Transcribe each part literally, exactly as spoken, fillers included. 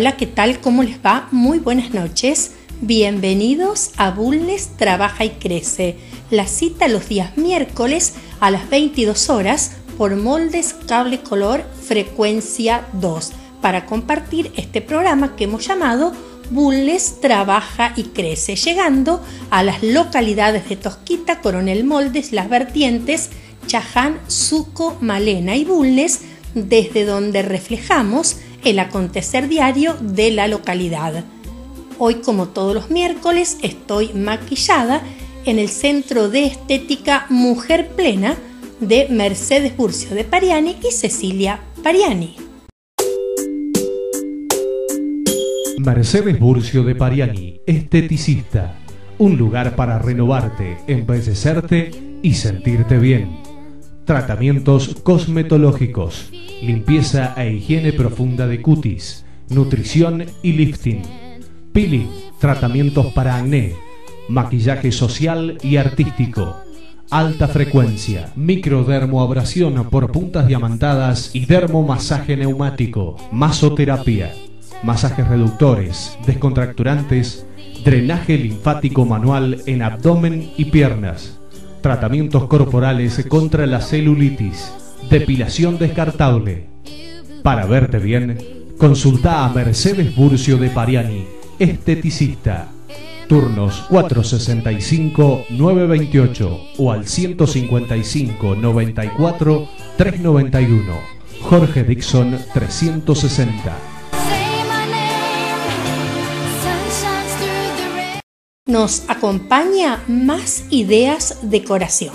Hola, ¿qué tal? ¿Cómo les va? Muy buenas noches. Bienvenidos a Bulnes Trabaja y Crece. La cita los días miércoles a las veintidós horas por Moldes Cable Color Frecuencia dos para compartir este programa que hemos llamado Bulnes Trabaja y Crece, llegando a las localidades de Tosquita, Coronel Moldes, Las Vertientes, Chaján, Suco, Malena y Bulnes, desde donde reflejamos el acontecer diario de la localidad. Hoy, como todos los miércoles, estoy maquillada en el Centro de Estética Mujer Plena de Mercedes Burcio de Pariani y Cecilia Pariani. Mercedes Burcio de Pariani, esteticista. Un lugar para renovarte, embellecerte y sentirte bien. Tratamientos cosmetológicos, limpieza e higiene profunda de cutis, nutrición y lifting, peeling, tratamientos para acné, maquillaje social y artístico, alta frecuencia, microdermoabrasión por puntas diamantadas y dermomasaje neumático, masoterapia, masajes reductores, descontracturantes, drenaje linfático manual en abdomen y piernas, tratamientos corporales contra la celulitis, depilación descartable. Para verte bien, consulta a Mercedes Burcio de Pariani, esteticista. Turnos cuatro sesenta y cinco, nueve veintiocho o al ciento cincuenta y cinco, noventa y cuatro, trescientos noventa y uno. Jorge Dixon trescientos sesenta. Nos acompaña Más Ideas Decoración.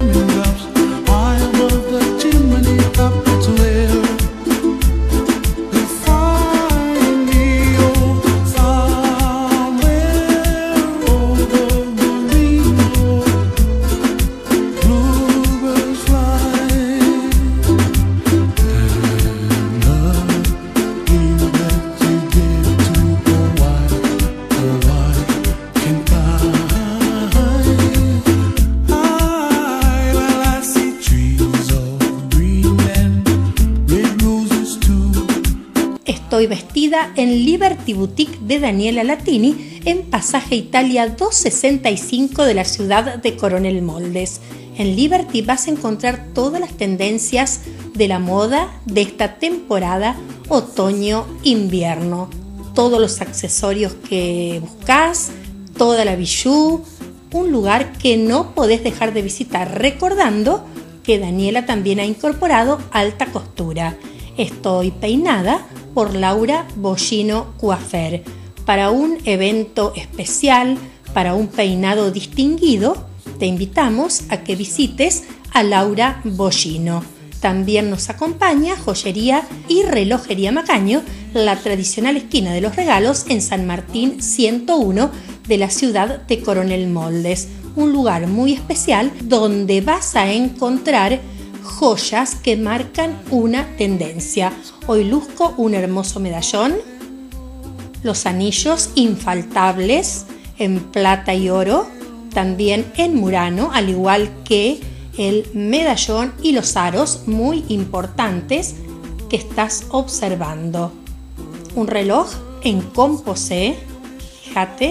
Estoy vestida en Liberty Boutique de Daniela Latini en Pasaje Italia doscientos sesenta y cinco de la ciudad de Coronel Moldes. En Liberty vas a encontrar todas las tendencias de la moda de esta temporada otoño-invierno. Todos los accesorios que buscas, toda la bijou, un lugar que no podés dejar de visitar, recordando que Daniela también ha incorporado alta costura. Estoy peinada por Laura Bollino Coiffeur. Para un evento especial, para un peinado distinguido, te invitamos a que visites a Laura Bollino. También nos acompaña Joyería y Relojería Macaño, la tradicional esquina de los regalos en San Martín ciento uno de la ciudad de Coronel Moldes. Un lugar muy especial donde vas a encontrar joyas que marcan una tendencia. Hoy luzco un hermoso medallón, los anillos infaltables en plata y oro, también en murano, al igual que el medallón y los aros muy importantes que estás observando. Un reloj en composé, fíjate,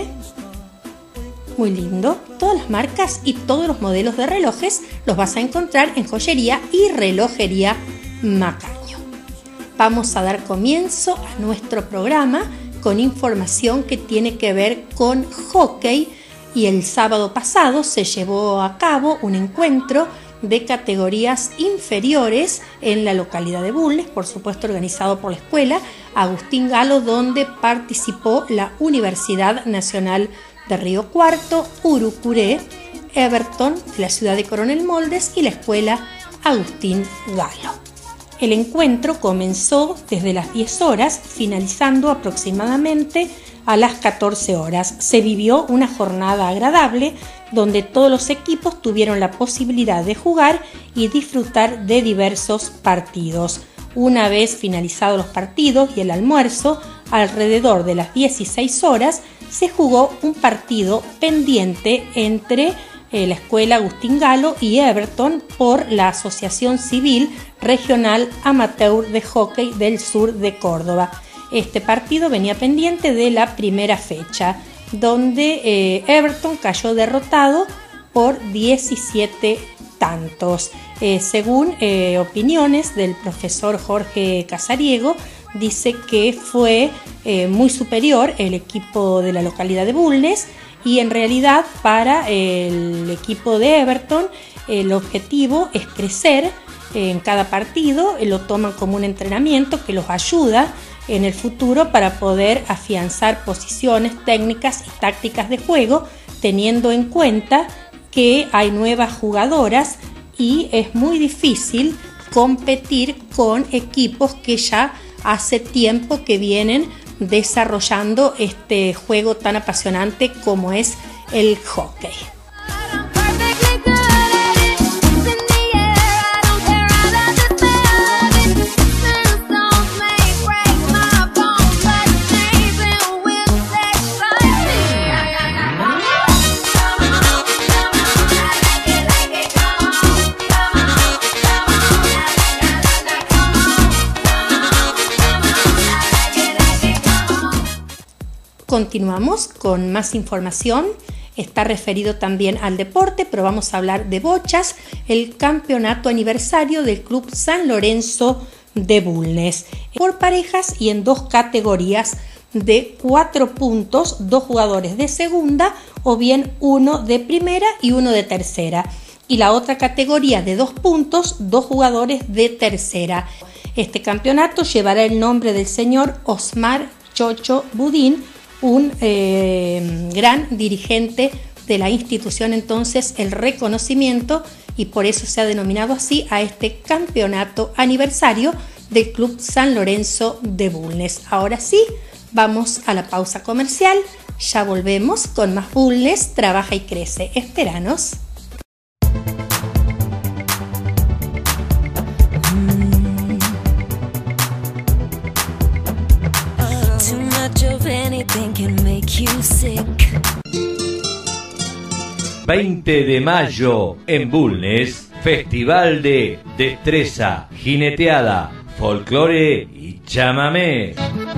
muy lindo. Todas las marcas y todos los modelos de relojes los vas a encontrar en Joyería y Relojería Macaño. Vamos a dar comienzo a nuestro programa con información que tiene que ver con hockey, y el sábado pasado se llevó a cabo un encuentro de categorías inferiores en la localidad de Bulnes, por supuesto organizado por la escuela Agustín Galo, donde participó la Universidad Nacional de Río Cuarto, Urucuré, Everton de la ciudad de Coronel Moldes y la escuela Agustín Galo. El encuentro comenzó desde las diez horas, finalizando aproximadamente a las catorce horas. Se vivió una jornada agradable donde todos los equipos tuvieron la posibilidad de jugar y disfrutar de diversos partidos. Una vez finalizados los partidos y el almuerzo, alrededor de las dieciséis horas, se jugó un partido pendiente entre eh, la escuela Agustín Galo y Everton por la Asociación Civil Regional Amateur de Hockey del Sur de Córdoba. Este partido venía pendiente de la primera fecha, donde eh, Everton cayó derrotado por diecisiete tantos. Eh, según eh, opiniones del profesor Jorge Casariego, dice que fue eh, muy superior el equipo de la localidad de Bulnes, y en realidad para el equipo de Everton el objetivo es crecer en cada partido, lo toman como un entrenamiento que los ayuda en el futuro para poder afianzar posiciones técnicas y tácticas de juego, teniendo en cuenta que hay nuevas jugadoras y es muy difícil competir con equipos que ya hace tiempo que vienen desarrollando este juego tan apasionante como es el hockey. Continuamos con más información. Está referido también al deporte, pero vamos a hablar de bochas, el campeonato aniversario del Club San Lorenzo de Bulnes. Por parejas y en dos categorías de cuatro puntos, dos jugadores de segunda o bien uno de primera y uno de tercera. Y la otra categoría de dos puntos, dos jugadores de tercera. Este campeonato llevará el nombre del señor Osmar Chocho Budín, un eh, gran dirigente de la institución, entonces el reconocimiento, y por eso se ha denominado así a este campeonato aniversario del Club San Lorenzo de Bulnes. Ahora sí, vamos a la pausa comercial, ya volvemos con más Bulnes, trabaja y crece. Espéranos. veinte de mayo en Bulnes, Festival de Destreza, Jineteada, Folclore y Chamamé.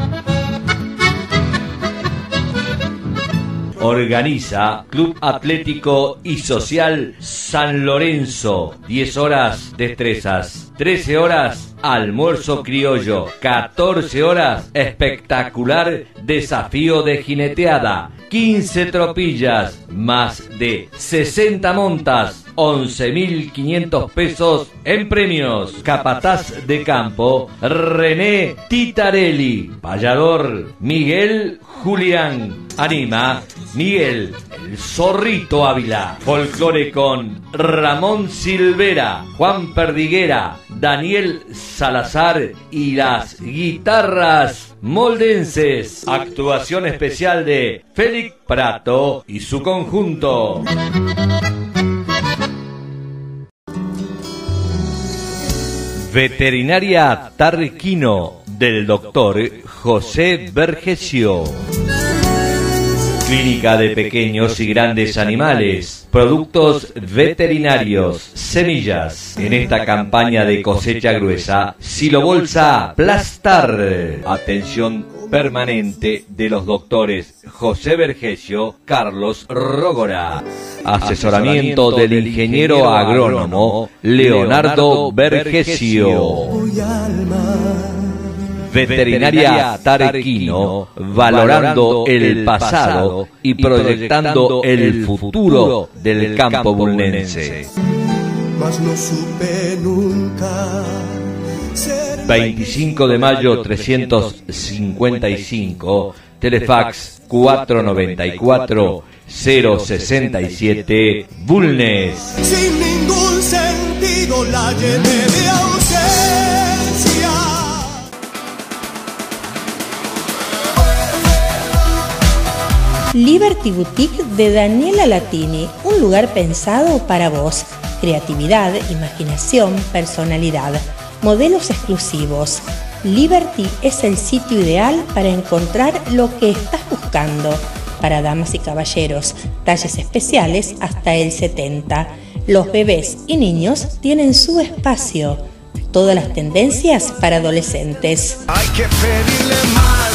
Organiza Club Atlético y Social San Lorenzo. diez horas destrezas, trece horas almuerzo criollo, catorce horas espectacular desafío de jineteada, quince tropillas, más de sesenta montas, once mil quinientos pesos en premios. Capataz de campo, René Titarelli. Payador, Miguel Julián. Anima, Miguel el Zorrito Ávila. Folclore con Ramón Silvera, Juan Perdiguera, Daniel Salazar y las guitarras moldenses. Actuación especial de Félix Prato y su conjunto. Veterinaria Tarquino del doctor José Vergesio. Clínica de pequeños y grandes animales, productos veterinarios, semillas. En esta campaña de cosecha gruesa, Silobolsa Plastar. Atención permanente de los doctores José Vergesio, Carlos Rógora. Asesoramiento del ingeniero agrónomo Leonardo Vergesio. Veterinaria Tarquino, valorando el pasado y proyectando el futuro del campo bulnense. veinticinco de mayo trescientos cincuenta y cinco, Telefax cuatro noventa y cuatro cero sesenta y siete, Bulnes. Sin ningún sentido la llené de ausencia. Liberty Boutique de Daniela Latini, un lugar pensado para vos. Creatividad, imaginación, personalidad, modelos exclusivos. Liberty es el sitio ideal para encontrar lo que estás buscando. Para damas y caballeros, talles especiales hasta el setenta. Los bebés y niños tienen su espacio. Todas las tendencias para adolescentes. Hay que pedirle más.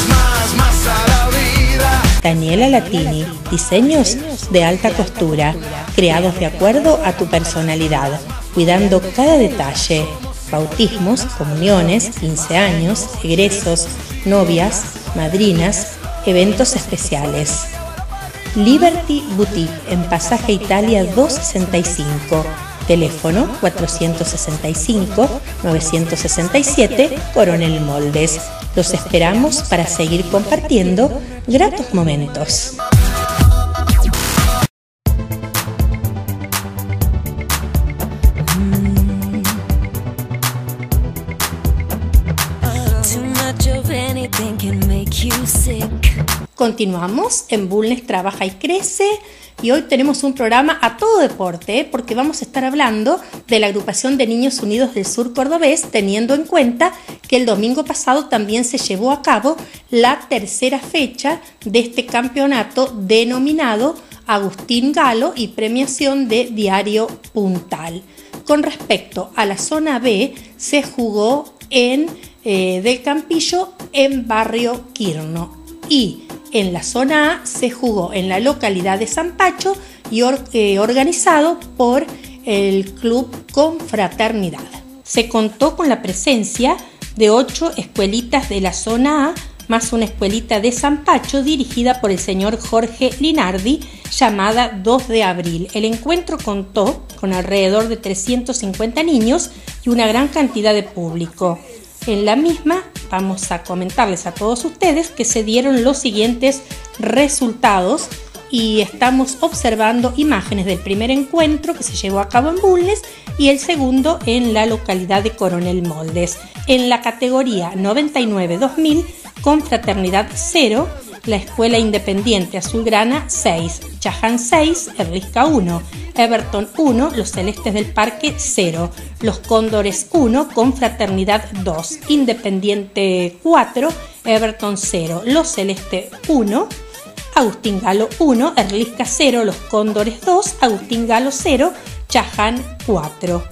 Daniela Latini, diseños de alta costura, creados de acuerdo a tu personalidad, cuidando cada detalle. Bautismos, comuniones, quince años, egresos, novias, madrinas, eventos especiales. Liberty Boutique en Pasaje Italia doscientos sesenta y cinco, teléfono cuatrocientos sesenta y cinco, novecientos sesenta y siete, Coronel Moldes. Los esperamos para seguir compartiendo gratos momentos. Continuamos en Bulnes Trabaja y Crece y hoy tenemos un programa a todo deporte, ¿eh? porque vamos a estar hablando de la agrupación de Niños Unidos del Sur Cordobés, teniendo en cuenta que el domingo pasado también se llevó a cabo la tercera fecha de este campeonato denominado Agustín Galo y premiación de Diario Puntal. Con respecto a la zona B, se jugó en eh, Del Campillo en Barrio Quirno y en la zona A se jugó en la localidad de San Pacho y or, eh, organizado por el Club Confraternidad. Se contó con la presencia de ocho escuelitas de la zona A más una escuelita de San Pacho dirigida por el señor Jorge Linardi, llamada dos de abril. El encuentro contó con alrededor de trescientos cincuenta niños y una gran cantidad de público. En la misma vamos a comentarles a todos ustedes que se dieron los siguientes resultados y estamos observando imágenes del primer encuentro que se llevó a cabo en Bulnes y el segundo en la localidad de Coronel Moldes. En la categoría noventa y nueve dos mil, Confraternidad cero, la Escuela Independiente Azulgrana seis, Chaján seis, Erlisca uno, Everton uno, Los Celestes del Parque cero, Los Cóndores uno, Confraternidad dos, Independiente cuatro, Everton cero, Los Celestes uno, Agustín Galo uno, Erlisca cero, Los Cóndores dos, Agustín Galo cero, Chaján cuatro.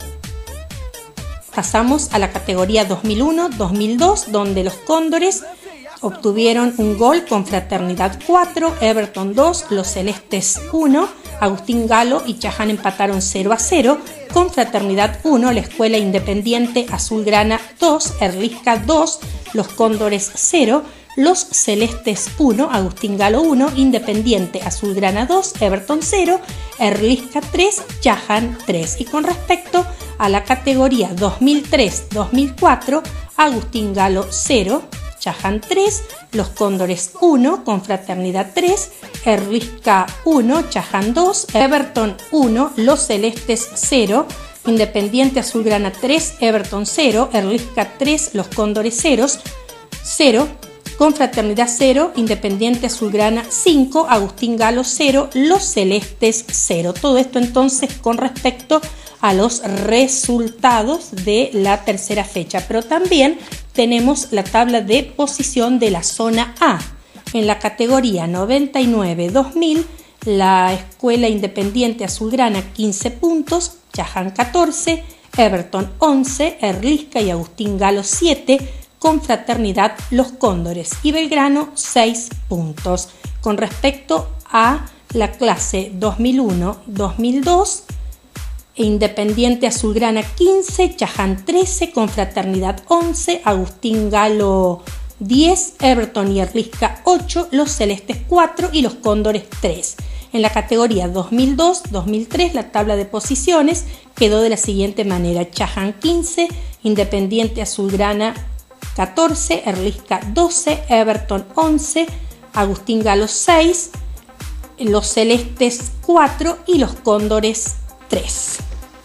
Pasamos a la categoría dos mil uno dos mil dos, donde los Cóndores obtuvieron un gol, Confraternidad cuatro, Everton dos, Los Celestes uno, Agustín Galo y Chaján empataron cero a cero, Confraternidad uno, la Escuela Independiente Azulgrana dos, Erlisca dos, Los Cóndores cero, Los Celestes uno, Agustín Galo uno, Independiente Azulgrana dos, Everton cero, Erlisca tres, Chaján tres. Y con respecto a la categoría dos mil tres dos mil cuatro, Agustín Galo cero, Chaján tres, Los Cóndores uno, Confraternidad tres, Erlisca uno, Chaján dos, Everton uno, Los Celestes cero, Independiente Azulgrana tres, Everton cero, Erlisca tres, Los Cóndores cero, Confraternidad cero, Independiente Azulgrana cinco, Agustín Galo cero, Los Celestes cero. Todo esto entonces con respecto a los resultados de la tercera fecha, pero también tenemos la tabla de posición de la zona A. En la categoría noventa y nueve dos mil, la Escuela Independiente Azulgrana quince puntos, Chaján catorce, Everton once, Erlisca y Agustín Galo siete, Confraternidad Los Cóndores y Belgrano seis puntos. Con respecto a la clase dos mil uno dos mil dos, Independiente Azulgrana quince, Chaján trece, Confraternidad once, Agustín Galo diez, Everton y Erlisca ocho, Los Celestes cuatro y Los Cóndores tres. En la categoría dos mil dos dos mil tres, la tabla de posiciones quedó de la siguiente manera: Chaján quince, Independiente Azulgrana catorce, Erlisca doce, Everton once, Agustín Galo seis, Los Celestes cuatro y Los Cóndores tres.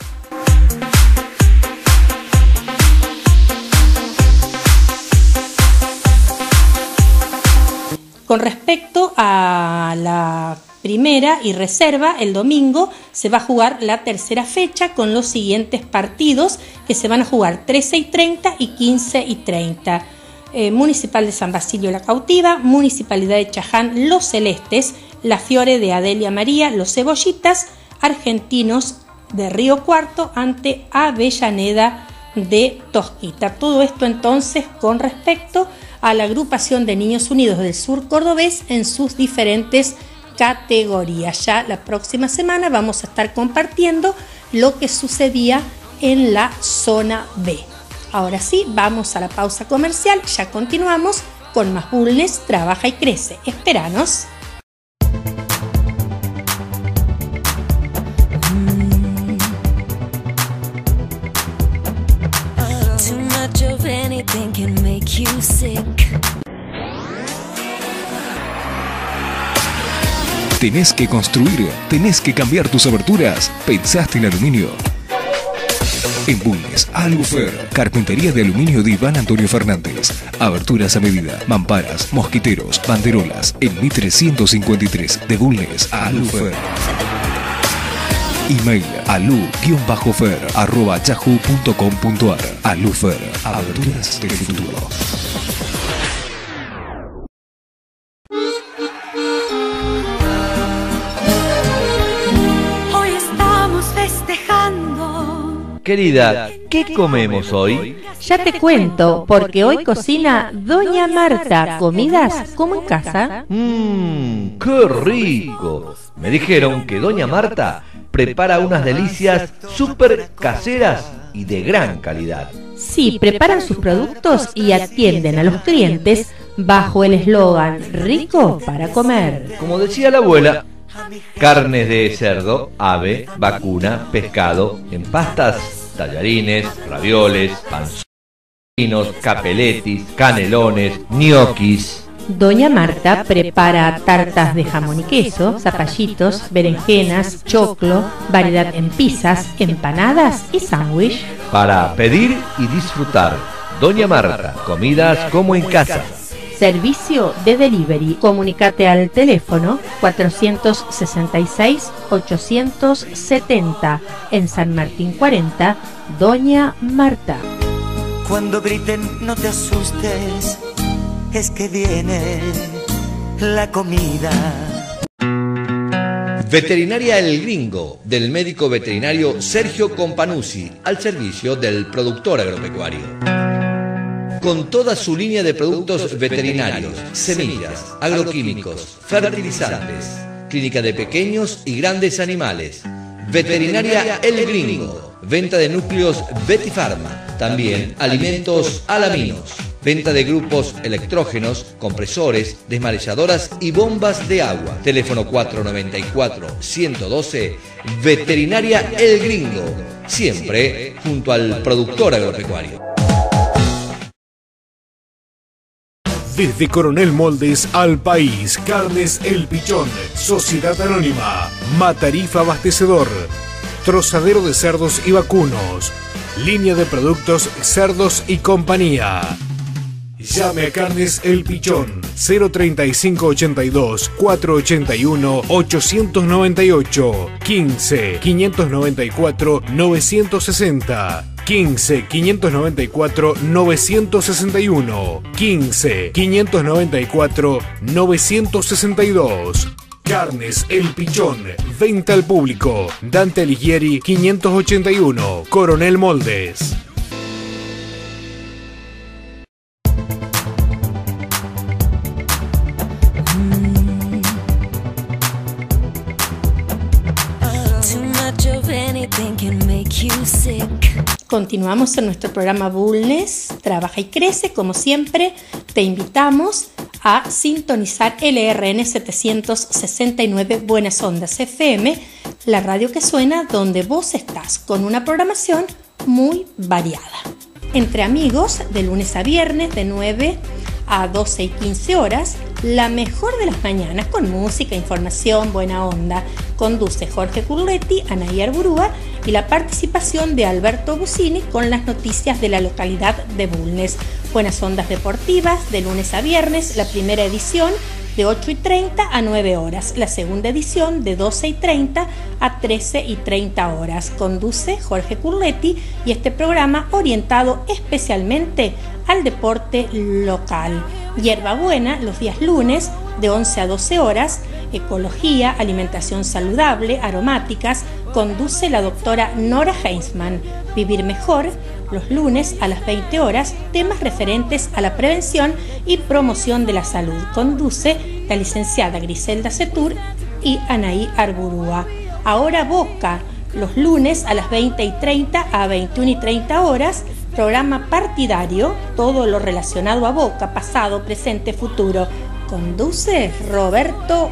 Con respecto a la primera y reserva, el domingo se va a jugar la tercera fecha con los siguientes partidos que se van a jugar trece y treinta y quince y treinta. Eh, Municipal de San Basilio La Cautiva, Municipalidad de Chaján Los Celestes, La Fiore de Adelia María Los Cebollitas, Argentinos de Río Cuarto ante Avellaneda de Tosquita. Todo esto entonces con respecto a la agrupación de Niños Unidos del Sur Cordobés en sus diferentes categorías. Ya la próxima semana vamos a estar compartiendo lo que sucedía en la zona B. Ahora sí, vamos a la pausa comercial, ya continuamos con más Bulnes, Trabaja y Crece. Esperanos. ¿Tenés que construir? ¿Tenés que cambiar tus aberturas? ¿Pensaste en aluminio? En Bulnes, Alufer, carpintería de aluminio de Iván Antonio Fernández. Aberturas a medida, mamparas, mosquiteros, banderolas. En Mitre ciento cincuenta y tres de Bulnes, Alufer. Email alu-fer arroba yahoo punto com punto ar. Alufer, aberturas del futuro. Querida, ¿qué comemos hoy? Ya te cuento, porque hoy cocina Doña Marta, comidas como en casa. Mmm, qué rico. Me dijeron que Doña Marta prepara unas delicias súper caseras y de gran calidad. Sí, preparan sus productos y atienden a los clientes bajo el eslogan rico para comer. Como decía la abuela, carnes de cerdo, ave, vacuna, pescado, en pastas, tallarines, ravioles, panzones, capeletis, canelones, ñoquis. Doña Marta prepara tartas de jamón y queso, zapallitos, berenjenas, choclo, variedad en pizzas, empanadas y sándwich. Para pedir y disfrutar, Doña Marta, comidas como en casa. Servicio de delivery. Comunicate al teléfono cuatrocientos sesenta y seis, ochocientos setenta en San Martín cuarenta, Doña Marta. Cuando griten no te asustes, es que viene la comida. Veterinaria El Gringo, del médico veterinario Sergio Companuzzi, al servicio del productor agropecuario. Con toda su línea de productos veterinarios, semillas, agroquímicos, fertilizantes, clínica de pequeños y grandes animales. Veterinaria El Gringo, venta de núcleos Vetifarma, también alimentos alaminos, venta de grupos electrógenos, compresores, desmarelladoras y bombas de agua. Teléfono cuatro noventa y cuatro, ciento doce, Veterinaria El Gringo, siempre junto al productor agropecuario. Desde Coronel Moldes al país, Carnes El Pichón, Sociedad Anónima, Matarifa Abastecedor, Trozadero de cerdos y vacunos, línea de productos cerdos y compañía. Llame a Carnes El Pichón, cero treinta y cinco ochenta y dos, cuatrocientos ochenta y uno, ochocientos noventa y ocho, quince, quinientos noventa y cuatro, novecientos sesenta. quince, quinientos noventa y cuatro, novecientos sesenta y uno, quince, quinientos noventa y cuatro, novecientos sesenta y dos. Carnes El Pichón, venta al público. Dante Alighieri quinientos ochenta y uno, Coronel Moldes. Continuamos en nuestro programa Bulnes, Trabaja y Crece. Como siempre, te invitamos a sintonizar L R N setecientos sesenta y nueve Buenas Ondas F M, la radio que suena donde vos estás, con una programación muy variada. Entre amigos, de lunes a viernes, de nueve a doce y quince horas, la mejor de las mañanas, con música, información, buena onda. Conduce Jorge Curletti, Anaí Arburúa y la participación de Alberto Busini con las noticias de la localidad de Bulnes. Buenas Ondas Deportivas, de lunes a viernes, la primera edición de ocho y treinta a nueve horas, la segunda edición de doce y treinta a trece y treinta horas. Conduce Jorge Curletti y este programa orientado especialmente al deporte local. Hierbabuena, los días lunes de once a doce horas, ecología, alimentación saludable, aromáticas, conduce la doctora Nora Heinzmann. Vivir mejor los lunes a las veinte horas, temas referentes a la prevención y promoción de la salud. Conduce la licenciada Griselda Setur y Anaí Arburúa. Ahora Boca, los lunes a las veinte y treinta a veintiuna y treinta horas, programa partidario, todo lo relacionado a Boca, pasado, presente, futuro. Conduce Roberto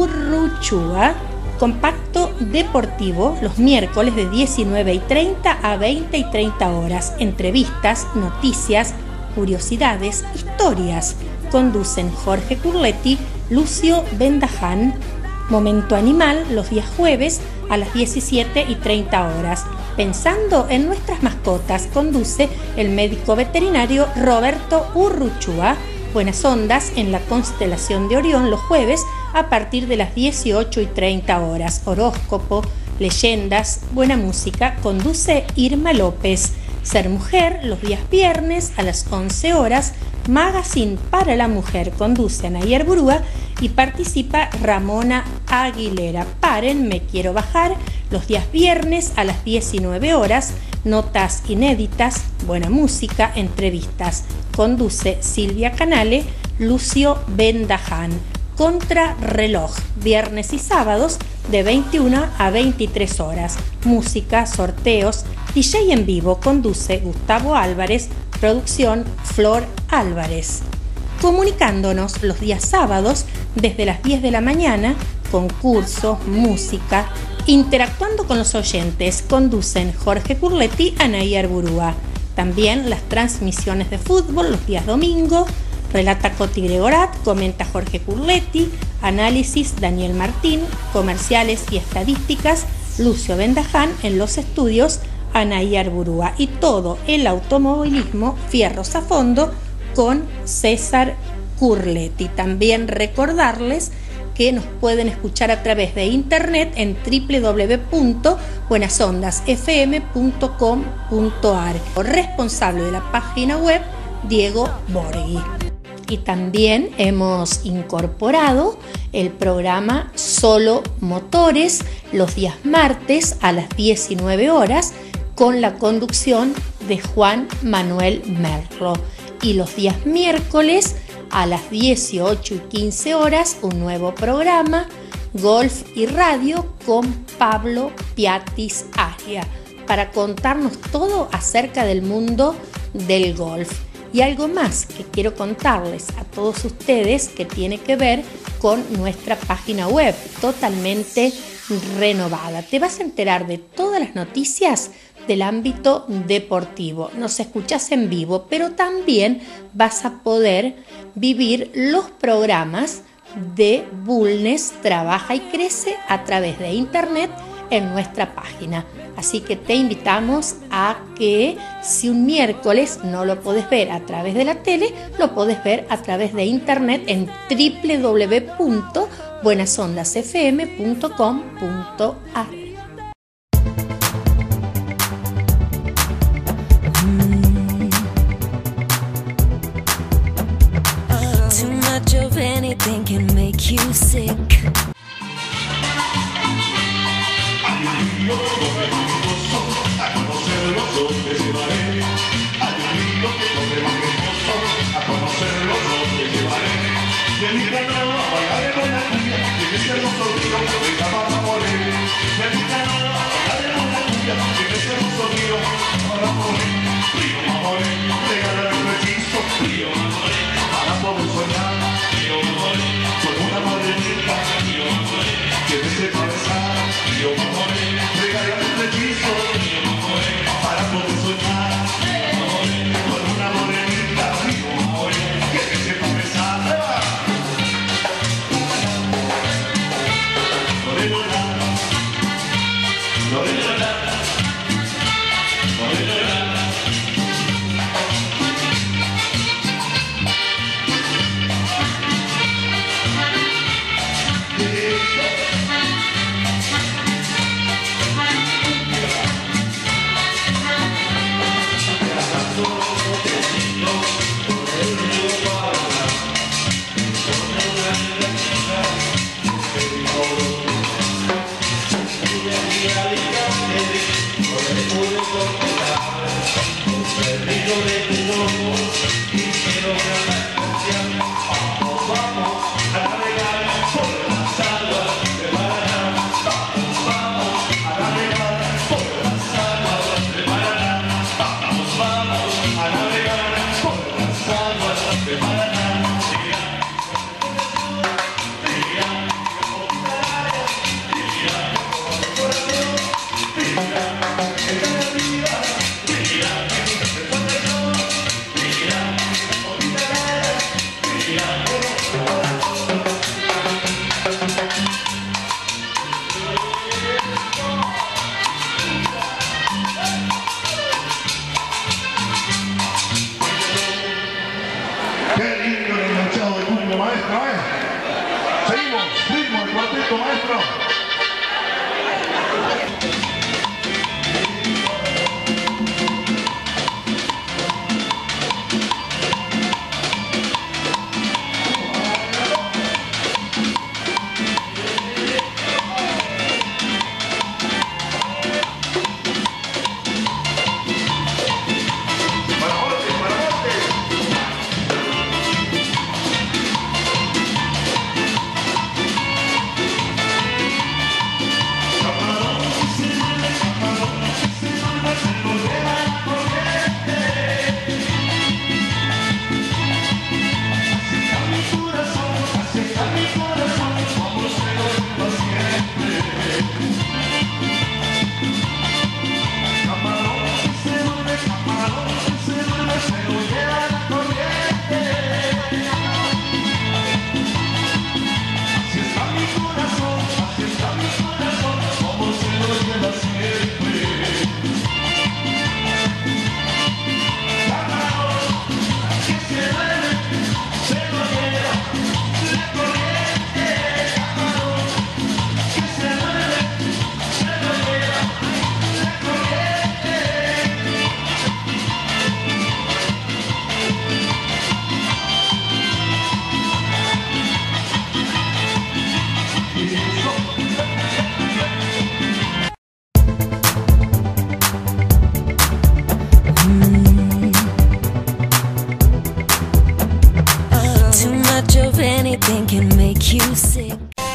Urruchúa. Compacto deportivo, los miércoles de diecinueve y treinta a veinte y treinta horas. Entrevistas, noticias, curiosidades, historias. Conducen Jorge Curletti, Lucio Bendaján. Momento Animal, los días jueves a las diecisiete y treinta horas. Pensando en nuestras mascotas, conduce el médico veterinario Roberto Urruchúa. Buenas Ondas en la constelación de Orión los jueves a partir de las dieciocho y treinta horas. Horóscopo, leyendas, buena música, conduce Irma López. Ser Mujer los días viernes a las once horas. Magazine para la Mujer, conduce Anaí Arburúa y participa Ramona Aguilera. Paren, me quiero bajar los días viernes a las diecinueve horas. Notas inéditas, buena música, entrevistas. Conduce Silvia Canale, Lucio Bendaján. Contrarreloj, viernes y sábados de veintiuna a veintitrés horas. Música, sorteos, D J en vivo, conduce Gustavo Álvarez, producción Flor Álvarez. Comunicándonos los días sábados desde las diez de la mañana, concursos, música, interactuando con los oyentes, conducen Jorge Curletti, Anaí Arburúa. También las transmisiones de fútbol los días domingo, relata Coti Gregorat, comenta Jorge Curletti, análisis Daniel Martín, comerciales y estadísticas Lucio Bendaján, en los estudios Anaí Arburúa, y todo el automovilismo Fierros a Fondo con César Curletti. También recordarles que nos pueden escuchar a través de internet en doble u doble u doble u punto buenas ondas f m punto com punto a r. Responsable de la página web, Diego Borghi. Y también hemos incorporado el programa Solo Motores los días martes a las diecinueve horas con la conducción de Juan Manuel Merlo. Y los días miércoles a las dieciocho y quince horas un nuevo programa, Golf y Radio, con Pablo Piatis Aria, para contarnos todo acerca del mundo del golf. Y algo más que quiero contarles a todos ustedes que tiene que ver con nuestra página web totalmente renovada. Te vas a enterar de todas las noticias del ámbito deportivo. Nos escuchás en vivo, pero también vas a poder vivir los programas de Bulnes Trabaja y Crece a través de internet en nuestra página. Así que te invitamos a que si un miércoles no lo podés ver a través de la tele, lo podés ver a través de internet en doble u doble u doble u punto buenas ondas f m punto com punto a r. Too much of anything can make you sick. A conocerlos donde llevaré, hay un lindo que come más hermoso, a conocerlos donde llevaré. Y en mi canal bailaremos la cumbia, y en ese hermoso río de Camarón Moreno. Y en mi canal bailaremos la cumbia, y en ese hermoso río Camarón Moreno. Río Moreno, regala el hechizo, río Moreno, para poder soñar, río Moreno, con una morenita, río Moreno, que me sepa besar, río Moreno, regala el hechizo, río Moreno, para poder soñar, río Moreno, con una morenita, río Moreno, que me sepa besar. Moreno, maestro. anything can make you sick.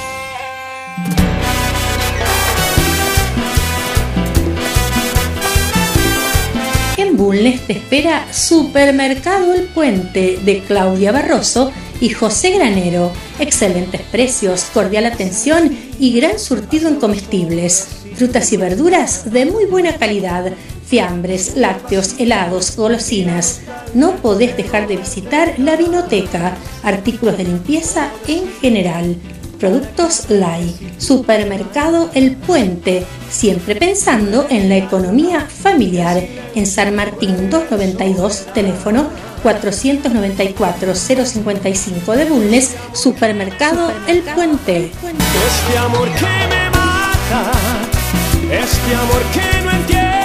En Bulnes te espera Supermercado El Puente de Claudia Barroso y José Granero. Excelentes precios, cordial atención y gran surtido en comestibles. Frutas y verduras de muy buena calidad, fiambres, lácteos, helados, golosinas. No podés dejar de visitar la vinoteca, artículos de limpieza en general. Productos Lai, Supermercado El Puente, siempre pensando en la economía familiar. En San Martín doscientos noventa y dos, teléfono cuatrocientos noventa y cuatro cero cincuenta y cinco de Bulnes, Supermercado El Puente. Este amor que me mata, este amor que no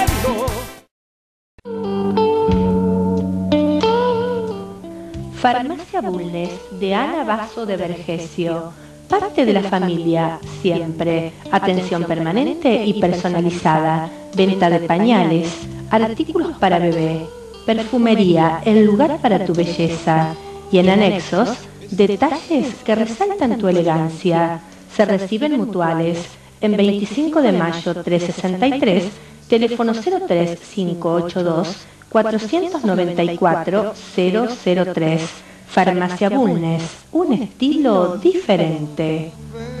entiendo. Farmacia Bulnes de Ana Basso de Vergesio. Parte de la familia, siempre. Atención permanente y personalizada. Venta de pañales, artículos para bebé, perfumería, el lugar para tu belleza. Y en anexos, detalles que resaltan tu elegancia. Se reciben mutuales. En veinticinco de mayo trescientos sesenta y tres, teléfono cero tres cinco ocho dos cuatro nueve cuatro cero cero tres. Farmacia Bulnes, un estilo diferente.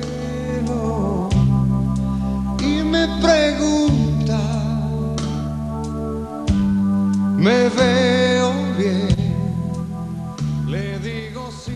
Y me pregunta, me veo bien, le digo sí.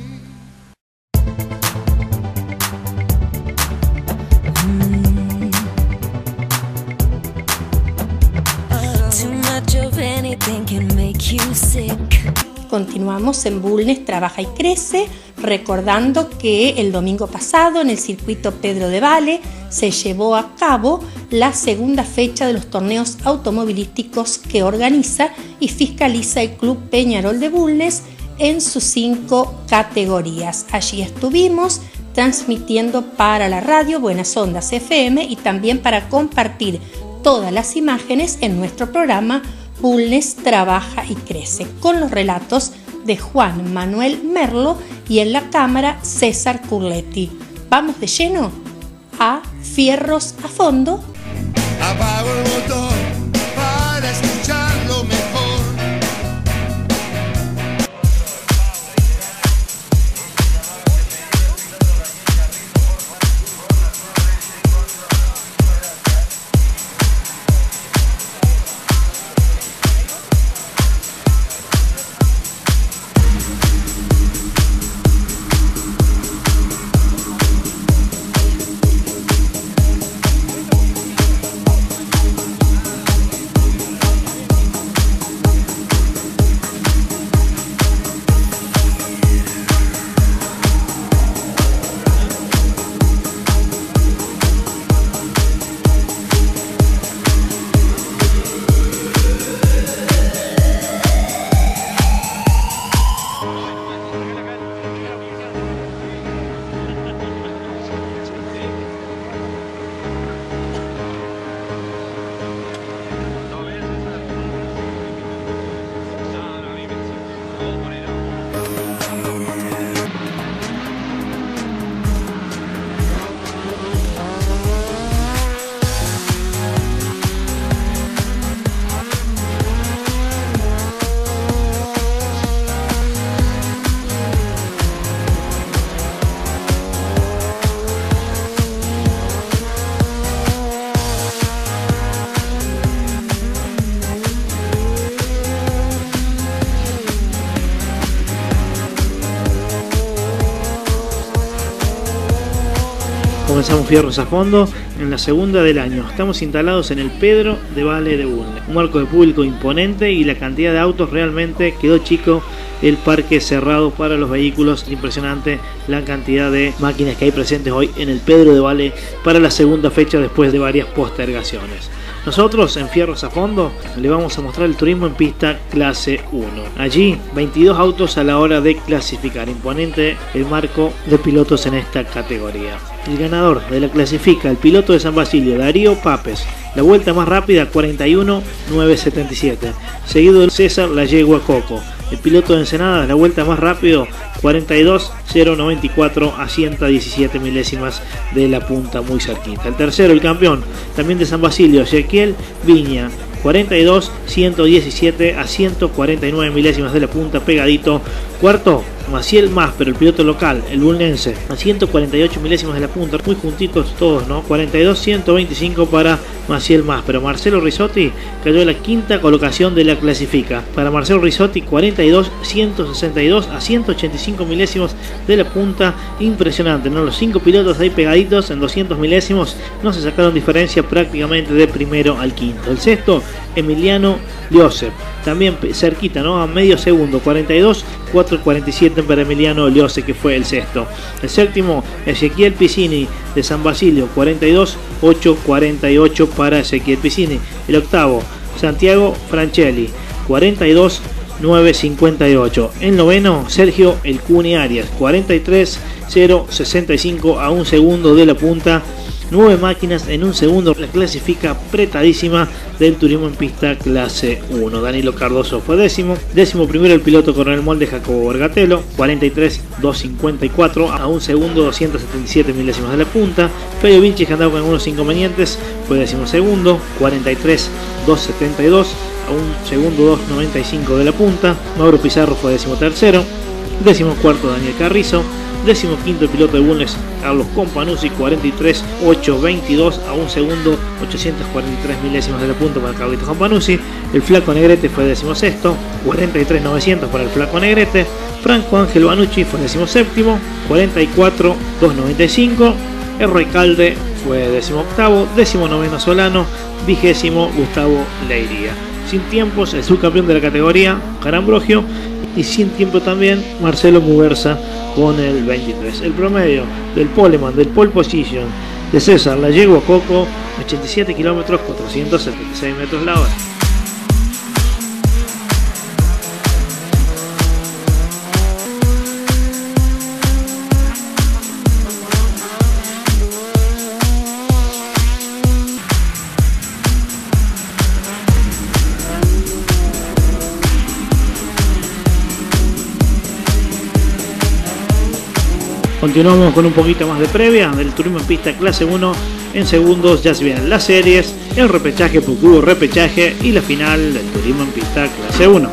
Too much of anything can make you sick. Continuamos en Bulnes Trabaja y Crece, recordando que el domingo pasado en el circuito Pedro de Vale se llevó a cabo la segunda fecha de los torneos automovilísticos que organiza y fiscaliza el Club Peñarol de Bulnes en sus cinco categorías. Allí estuvimos transmitiendo para la radio Buenas Ondas F M y también para compartir todas las imágenes en nuestro programa Bulnes Trabaja y Crece, con los relatos de Juan Manuel Merlo y en la cámara César Curletti. Vamos de lleno a Fierros a Fondo. Apago el motor para escucharlo mejor. comenzamos Fierros a Fondo en la segunda del año. Estamos instalados en el Pedro de Vale de Bulnes. Un marco de público imponente y la cantidad de autos realmente quedó chico. El parque cerrado para los vehículos. Impresionante la cantidad de máquinas que hay presentes hoy en el Pedro de Vale para la segunda fecha después de varias postergaciones. Nosotros en Fierros a Fondo le vamos a mostrar el turismo en pista clase uno. Allí veintidós autos a la hora de clasificar. Imponente el marco de pilotos en esta categoría. El ganador de la clasifica, el piloto de San Basilio, Darío Papes. La vuelta más rápida, cuarenta y uno nueve setenta y siete. Seguido de César La Yegua Coco. El piloto de Ensenada, la vuelta más rápido, cuarenta y dos cero noventa y cuatro a ciento diecisiete milésimas de la punta, muy cerquita. El tercero, el campeón, también de San Basilio, Ezequiel Viña, cuarenta y dos ciento diecisiete a ciento cuarenta y nueve milésimas de la punta, pegadito. Cuarto, Maciel Máspero, el piloto local, el bulnense, a ciento cuarenta y ocho milésimas de la punta, muy juntitos todos, ¿no? cuarenta y dos ciento veinticinco para Maciel Máspero. Marcelo Risotti cayó en la quinta colocación de la clasifica. Para Marcelo Risotti, cuarenta y dos ciento sesenta y dos a ciento ochenta y cinco milésimos de la punta, impresionante, ¿no? Los cinco pilotos ahí pegaditos en doscientos milésimos, no se sacaron diferencia prácticamente de primero al quinto. El sexto, Emiliano Liosep, también cerquita, ¿no? A medio segundo, cuarenta y dos cuatro cuarenta y siete para Emiliano Liosep, que fue el sexto. El séptimo, Ezequiel Piscini de San Basilio, cuarenta y dos ocho cuarenta y ocho para Ezequiel Piscini. El octavo, Santiago Franchelli, cuarenta y dos nueve cincuenta y ocho. El noveno, Sergio El Cuni Arias, cuarenta y tres cero sesenta y cinco a un segundo de la punta. Nueve máquinas en un segundo, la clasifica apretadísima del turismo en pista clase uno. Danilo Cardoso fue décimo. Décimo primero el piloto Coronel Molde Jacobo Bergatelo, cuarenta y tres doscientos cincuenta y cuatro a un segundo, doscientos setenta y siete milésimas de la punta. Fabio Vinci, que andaba con algunos inconvenientes, fue décimo segundo, cuarenta y tres doscientos setenta y dos a un segundo, doscientos noventa y cinco de la punta. Mauro Pizarro fue décimo tercero. Décimo cuarto Daniel Carrizo. Décimo quinto el piloto de Bulnes Carlos Companuzzi, cuarenta y tres ochocientos veintidós a un segundo, ochocientos cuarenta y tres milésimas de la punta para Carlito Companuzzi. El Flaco Negrete fue décimo sexto, cuarenta y tres novecientos para el Flaco Negrete. Franco Ángel Banucci fue décimo séptimo, cuarenta y cuatro doscientos noventa y cinco. El Recalde fue décimo octavo, décimo noveno Solano, vigésimo Gustavo Leiría. Sin tiempos el subcampeón de la categoría, Carambrogio, y sin tiempo también Marcelo Muguerza con el veintitrés. El promedio del poleman, del pole position de César La Yegua Coco, ochenta y siete kilómetros, cuatrocientos setenta y seis metros la hora. Continuamos con un poquito más de previa del turismo en pista clase uno. En segundos ya se vienen las series, el repechaje, porque hubo repechaje, y la final del turismo en pista clase uno.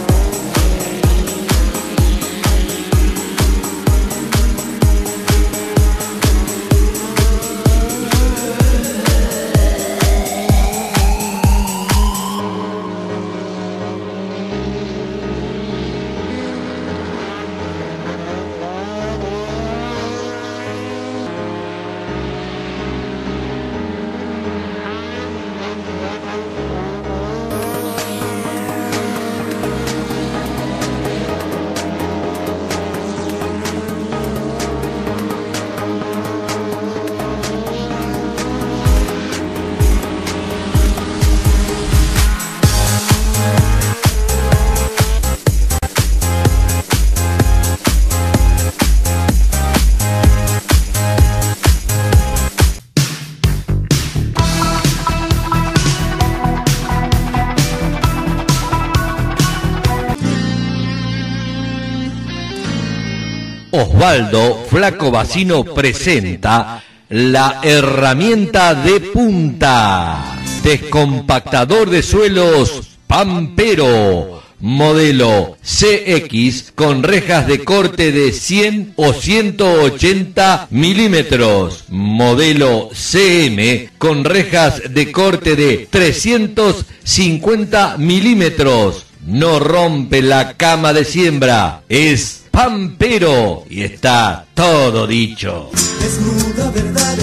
Osvaldo Flaco Bacino presenta la herramienta de punta. Descompactador de suelos Pampero. Modelo C X con rejas de corte de cien o ciento ochenta milímetros. Modelo C M con rejas de corte de trescientos cincuenta milímetros. No rompe la cama de siembra. Es Pampero y está todo dicho. Desnuda verdad en mi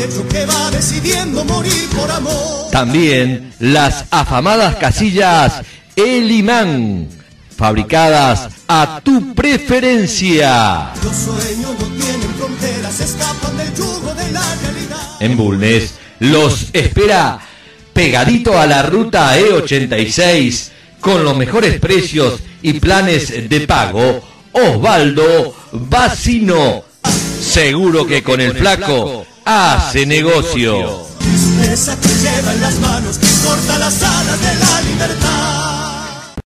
pecho que va decidiendo morir por amor. También las afamadas casillas El Imán, fabricadas a tu preferencia. Los sueños no tienen fronteras, escapan del yugo de la realidad. En Bulnes los espera pegadito a la ruta E ochenta y seis con los mejores precios y planes de pago. Osvaldo Bacino, seguro que con el flaco hace negocio. Esa que lleva en las manos, que corta las alas de la libertad.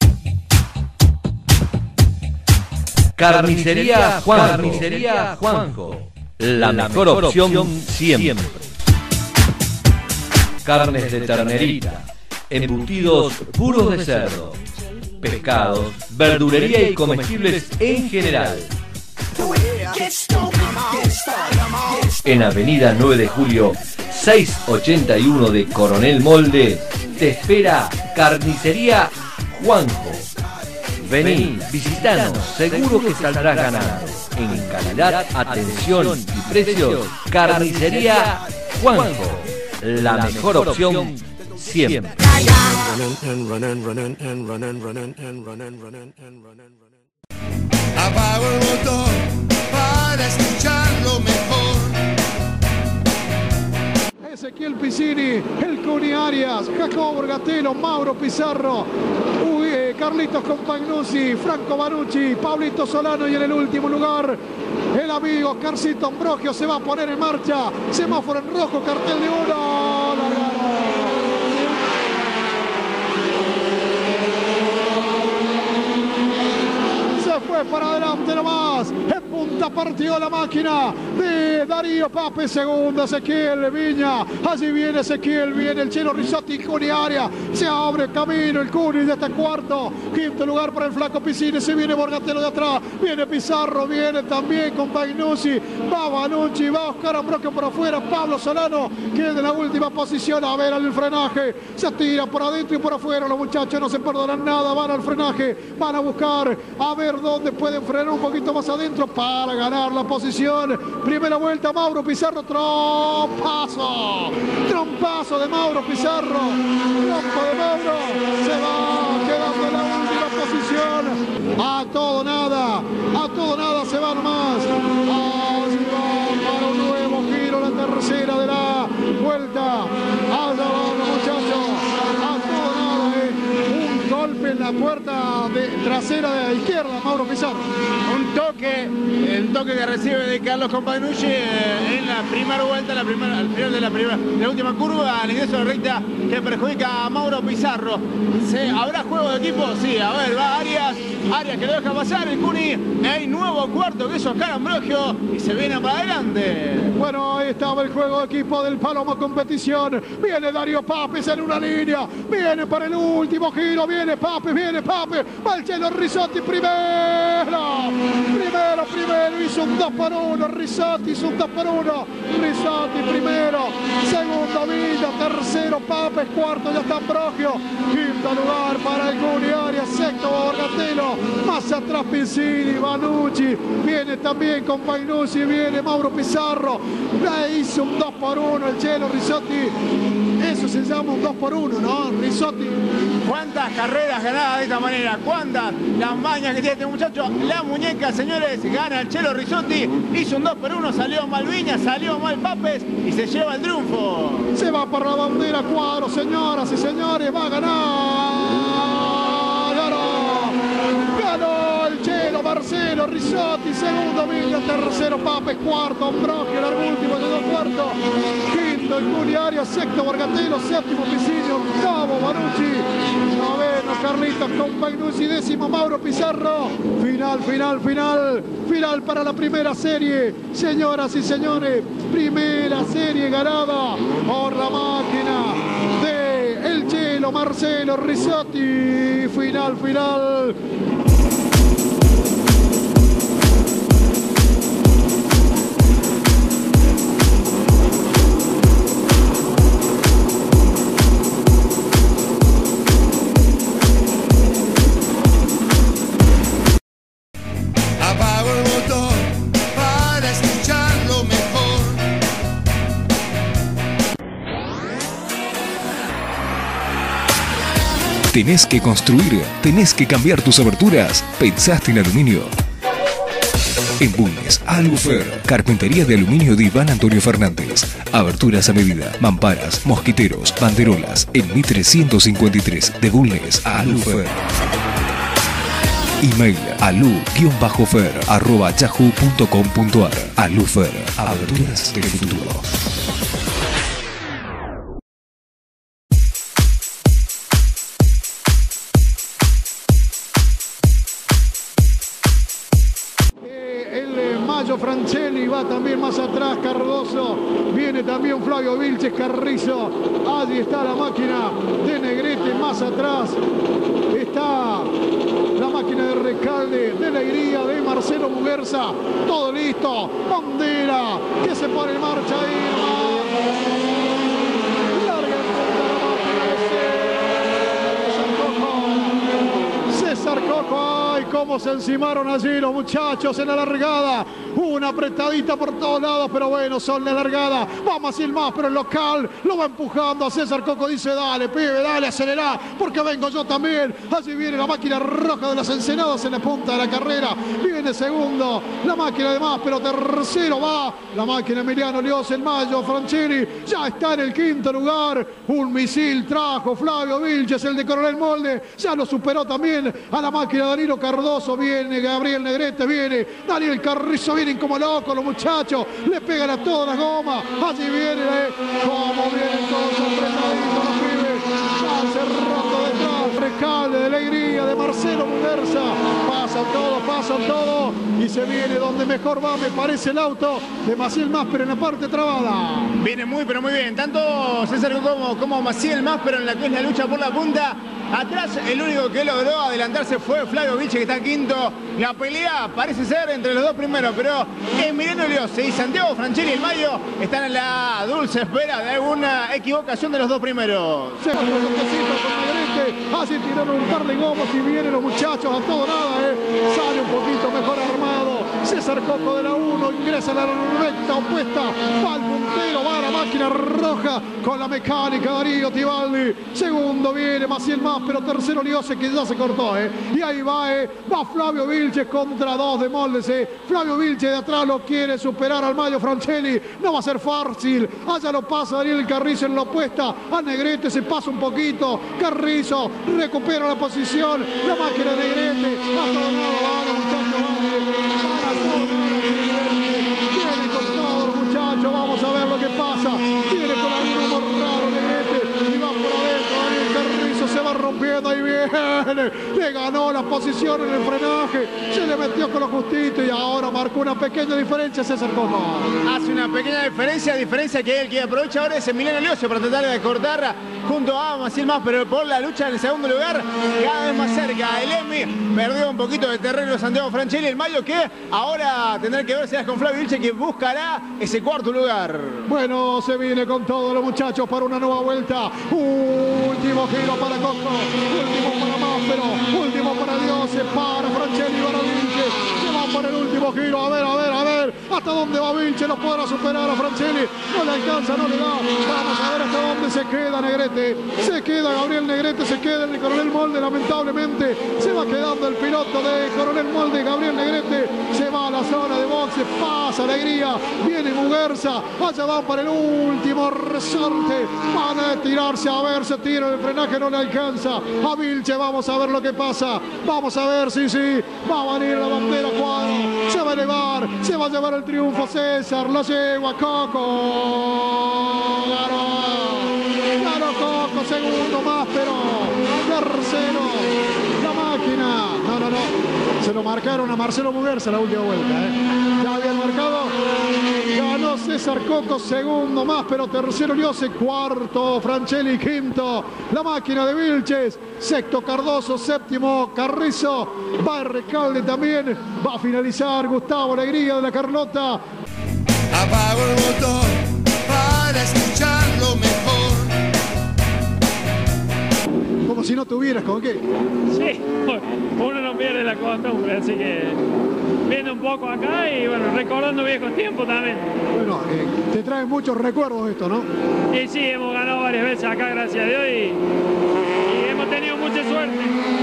Carnicería Juanjo. Carnicería Juanjo. La mejor opción siempre. Carnes de ternerita, embutidos puros de cerdo, pescados, verdulería y comestibles en general. En Avenida nueve de Julio, seiscientos ochenta y uno de Coronel Molde, te espera Carnicería Juanjo. Vení, visitanos, seguro que saldrás ganando. En calidad, atención y precios, Carnicería Juanjo. La mejor opción siempre. Apago el motor para escucharlo mejor. Ezequiel Piccini, el Cuni Arias, Jacobo Borgatelo, Mauro Pizarro, Uy, eh, Carlitos Compagnuzzi, Franco Barucci, Pablito Solano y en el último lugar el amigo Carcito Ambrogio se va a poner en marcha. Semáforo en rojo, cartel de uno. Se fue para adelante nomás. En punta partió la máquina de Darío Pape. Segundo Ezequiel Viña. Allí viene Ezequiel, viene el Chelo Risotti, Cuni Aria. Se abre camino el Cuni de este cuarto. Quinto lugar para el flaco Piccini. Se viene Borgatelo de atrás. Viene Pizarro, viene también con Pagnuzzi. Va Banucci, va Oscar Ambrogio por afuera. Pablo Solano queda en la última posición. A ver el frenaje. Se tira por adentro y por afuera. Los muchachos no se perdonan nada. Van al frenaje. Van a buscar a ver dónde pueden frenar un poquito más adentro para ganar la posición. Primera vuelta, Mauro Pizarro, trompazo, trompazo de Mauro Pizarro, trompo de Mauro, se va quedando en la última posición. A todo nada, a todo nada se va nomás. Así va para un nuevo giro, la tercera de la vuelta. Allá van los muchachos, a todo nada, eh. Un golpe en la puerta de, trasera de la izquierda, Mauro Pizarro. Un toque, el toque que recibe de Carlos Compagnuzzi eh, en la primera vuelta, la primera, al final de la primera, de la última curva, al ingreso de recta que perjudica a Mauro Pizarro. ¿Se, ¿Habrá juego de equipo? Sí, a ver, va Arias, Arias que lo deja pasar, el Cuni, hay nuevo cuarto que es Oscar Ambrogio y se viene para adelante. Bueno, ahí estaba el juego de equipo del Paloma Competición. Viene Darío Papes en una línea, viene para el último giro, viene Papes, viene Papes, va el Chelo Risotti primero. Primero, primero, hizo un dos por uno, Risotti hizo un dos por uno, Risotti primero, segundo Villa, tercero Papes, cuarto ya está Ambrogio, quinto lugar para el Cuni Arias, sexto Borgatelo, más atrás Piccini, Banucci, viene también con Pagnuzzi, viene Mauro Pizarro, le hizo un dos por uno el Chelo Risotti, eso se llama un dos por uno, ¿no? Risotti. ¿Cuántas carreras ganadas de esta manera? ¿Cuántas las mañas que tiene este muchacho? La muñeca, señores, gana el Chelo Risotti, hizo un dos por uno, salió mal Viña, salió mal Papes y se lleva el triunfo. Se va para la bandera Cuadro, señoras y señores, va a ganar. Ganó, ganó el Chelo Marcelo Risotti, segundo Villa, tercero Papes, cuarto Ambrogio, el último de dos cuartos, quinto el Cuni Arias, sexto Borgatelo, séptimo Piccini, octavo Banucci, noveno Carlitos Compagnuzzi, décimo Mauro Pizarro. Final, final, final, final para la primera serie, señoras y señores, primera serie ganada por la máquina de el Chelo Marcelo Risotti. Final, final. Apago el motor para escucharlo mejor. Tenés que construir, tenés que cambiar tus aberturas. ¿Pensaste en aluminio? En Bulnes, Alufer, carpintería de aluminio de Iván Antonio Fernández. Aberturas a medida, mamparas, mosquiteros, banderolas. En Mitre ciento cincuenta y tres de Bulnes, Alufer. Email alu-fer arroba yahoo punto com punto ar. Alufer, aberturas del futuro. Francelli va también más atrás, Cardoso, viene también Flavio Vilches, Carrizo, allí está la máquina de Negrete, más atrás está la máquina de Recalde, de Alegría, de Marcelo Muguerza, todo listo, bandera que se pone en marcha ahí, larga César Coco. Ay, cómo se encimaron allí los muchachos en la largada. Una apretadita por todos lados, pero bueno, son la largada. Vamos a ir más, pero el local lo va empujando a César Coco. Dice, dale, pibe, dale, acelerá, porque vengo yo también. Allí viene la máquina roja de las Ensenadas en la punta de la carrera. Viene segundo la máquina de más, pero tercero va la máquina Emiliano Lios, el Mayo Franchini. Ya está en el quinto lugar. Un misil trajo Flavio Vilches, el de Coronel Molde. Ya lo superó también a la máquina Danilo Cardoso. Viene Gabriel Negrete, viene Daniel Carrizo, vienen como locos los muchachos, le pegan a todas las gomas. Allí viene, eh, como vienen todos apretaditos los pibes. Hace rato detrás, Recalde, de Alegría, de Marcelo Muguerza. Pasan todos, pasan todos. Y se viene donde mejor va, me parece, el auto de Maciel Máspero en la parte trabada. Viene muy, pero muy bien. Tanto César como, como Maciel Máspero en la que es la lucha por la punta. Atrás el único que logró adelantarse fue Flavio Vilches, que está quinto. La pelea parece ser entre los dos primeros, pero Emiliano Liose y Santiago Franchini, el Mayo, están en la dulce espera de alguna equivocación de los dos primeros. Se va con los cositos con Negrete, así tiraron un par de gomos y vienen los muchachos a todo nada, eh. Sale un poquito mejor armado César Coco de la uno, ingresa a la recta opuesta, va al puntero, va a la máquina roja con la mecánica Darío Tibaldi. Segundo viene Maciel Más, pero tercero Liose, que ya se cortó, eh. Y ahí va, eh. va Flavio Vilches contra dos de Moldes, eh. Flavio Vilches de atrás lo quiere superar al Mayo Francelli, no va a ser fácil. Allá lo pasa Daniel Carrizo en la opuesta a Negrete, se pasa un poquito. Carrizo recupera la posición, la máquina de Negrete, a todo lado, van los muchachos, viene con todos los muchachos, vamos a ver lo que pasa. Viene con algún humor raro Negrete y va por adentro, Daniel Carrizo se va rompiendo, ahí viene, le ganó la posición en el frenaje, se le metió con lo justito y ahora marcó una pequeña diferencia César Coco. Hace una pequeña diferencia, diferencia que el que aprovecha ahora es Emiliano Liose para tratar de cortar junto a Maciel Más, pero por la lucha en el segundo lugar, cada vez más cerca. El Emi perdió un poquito de terreno Santiago Francelli, el Mayo, que ahora tendrá que ver si es con Flavio Vilches, que buscará ese cuarto lugar. Bueno, se viene con todos los muchachos para una nueva vuelta. Último giro para Coco, último para Máspero, último para Liose, para Francelli, para Vilches. Se van para el último giro, a ver, a ver, a ver, hasta dónde va Vilches, no podrá superar a Francelli, no le alcanza, no le da. Vamos a ver hasta dónde se queda Negrete. Se queda Gabriel Negrete, se queda el de Coronel Molde, lamentablemente se va quedando el piloto de Coronel Molde, Gabriel Negrete, se va a la zona de boxe, pasa Alegría, viene Muguerza, allá van para el último resorte, van a tirarse, a ver, se tira el frenaje, no le alcanza a Vilches, vamos a ver lo que pasa, vamos a ver, sí, sí, va a venir la bandera Cuadro, se va a elevar, se va a llevar el triunfo César, la lleva Coco, ganó, ganó Coco, segundo más, pero tercero, la máquina, no, no, no, se lo marcaron a Marcelo Muguerza la última vuelta, ¿eh? Ya habían marcado, ganó César Coco, segundo más, pero tercero Liose, cuarto Francelli, quinto, la máquina de Vilches, sexto Cardoso, séptimo Carrizo, va a Recalde también, va a finalizar Gustavo Alegría de la Carlota. Apago el motor para escucharlo mejor. Como si no tuvieras con qué. Sí, uno no pierde la costumbre, así que viendo un poco acá y bueno, recordando viejos tiempos también. Bueno, eh, te traen muchos recuerdos esto, ¿no? Y sí, hemos ganado varias veces acá, gracias a Dios, y, y hemos tenido mucha suerte.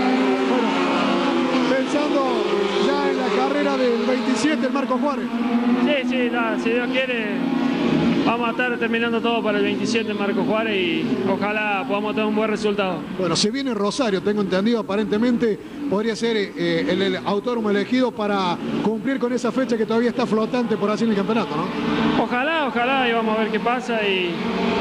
Pensando ya en la carrera del veintisiete, el Marco Juárez. Sí, sí, la, si Dios quiere, vamos a estar terminando todo para el veintisiete, Marco Juárez, y ojalá podamos tener un buen resultado. Bueno, si viene Rosario, tengo entendido, aparentemente podría ser eh, el, el autódromo elegido para cumplir con esa fecha que todavía está flotante por así en el campeonato, ¿no? Ojalá, ojalá, y vamos a ver qué pasa, y,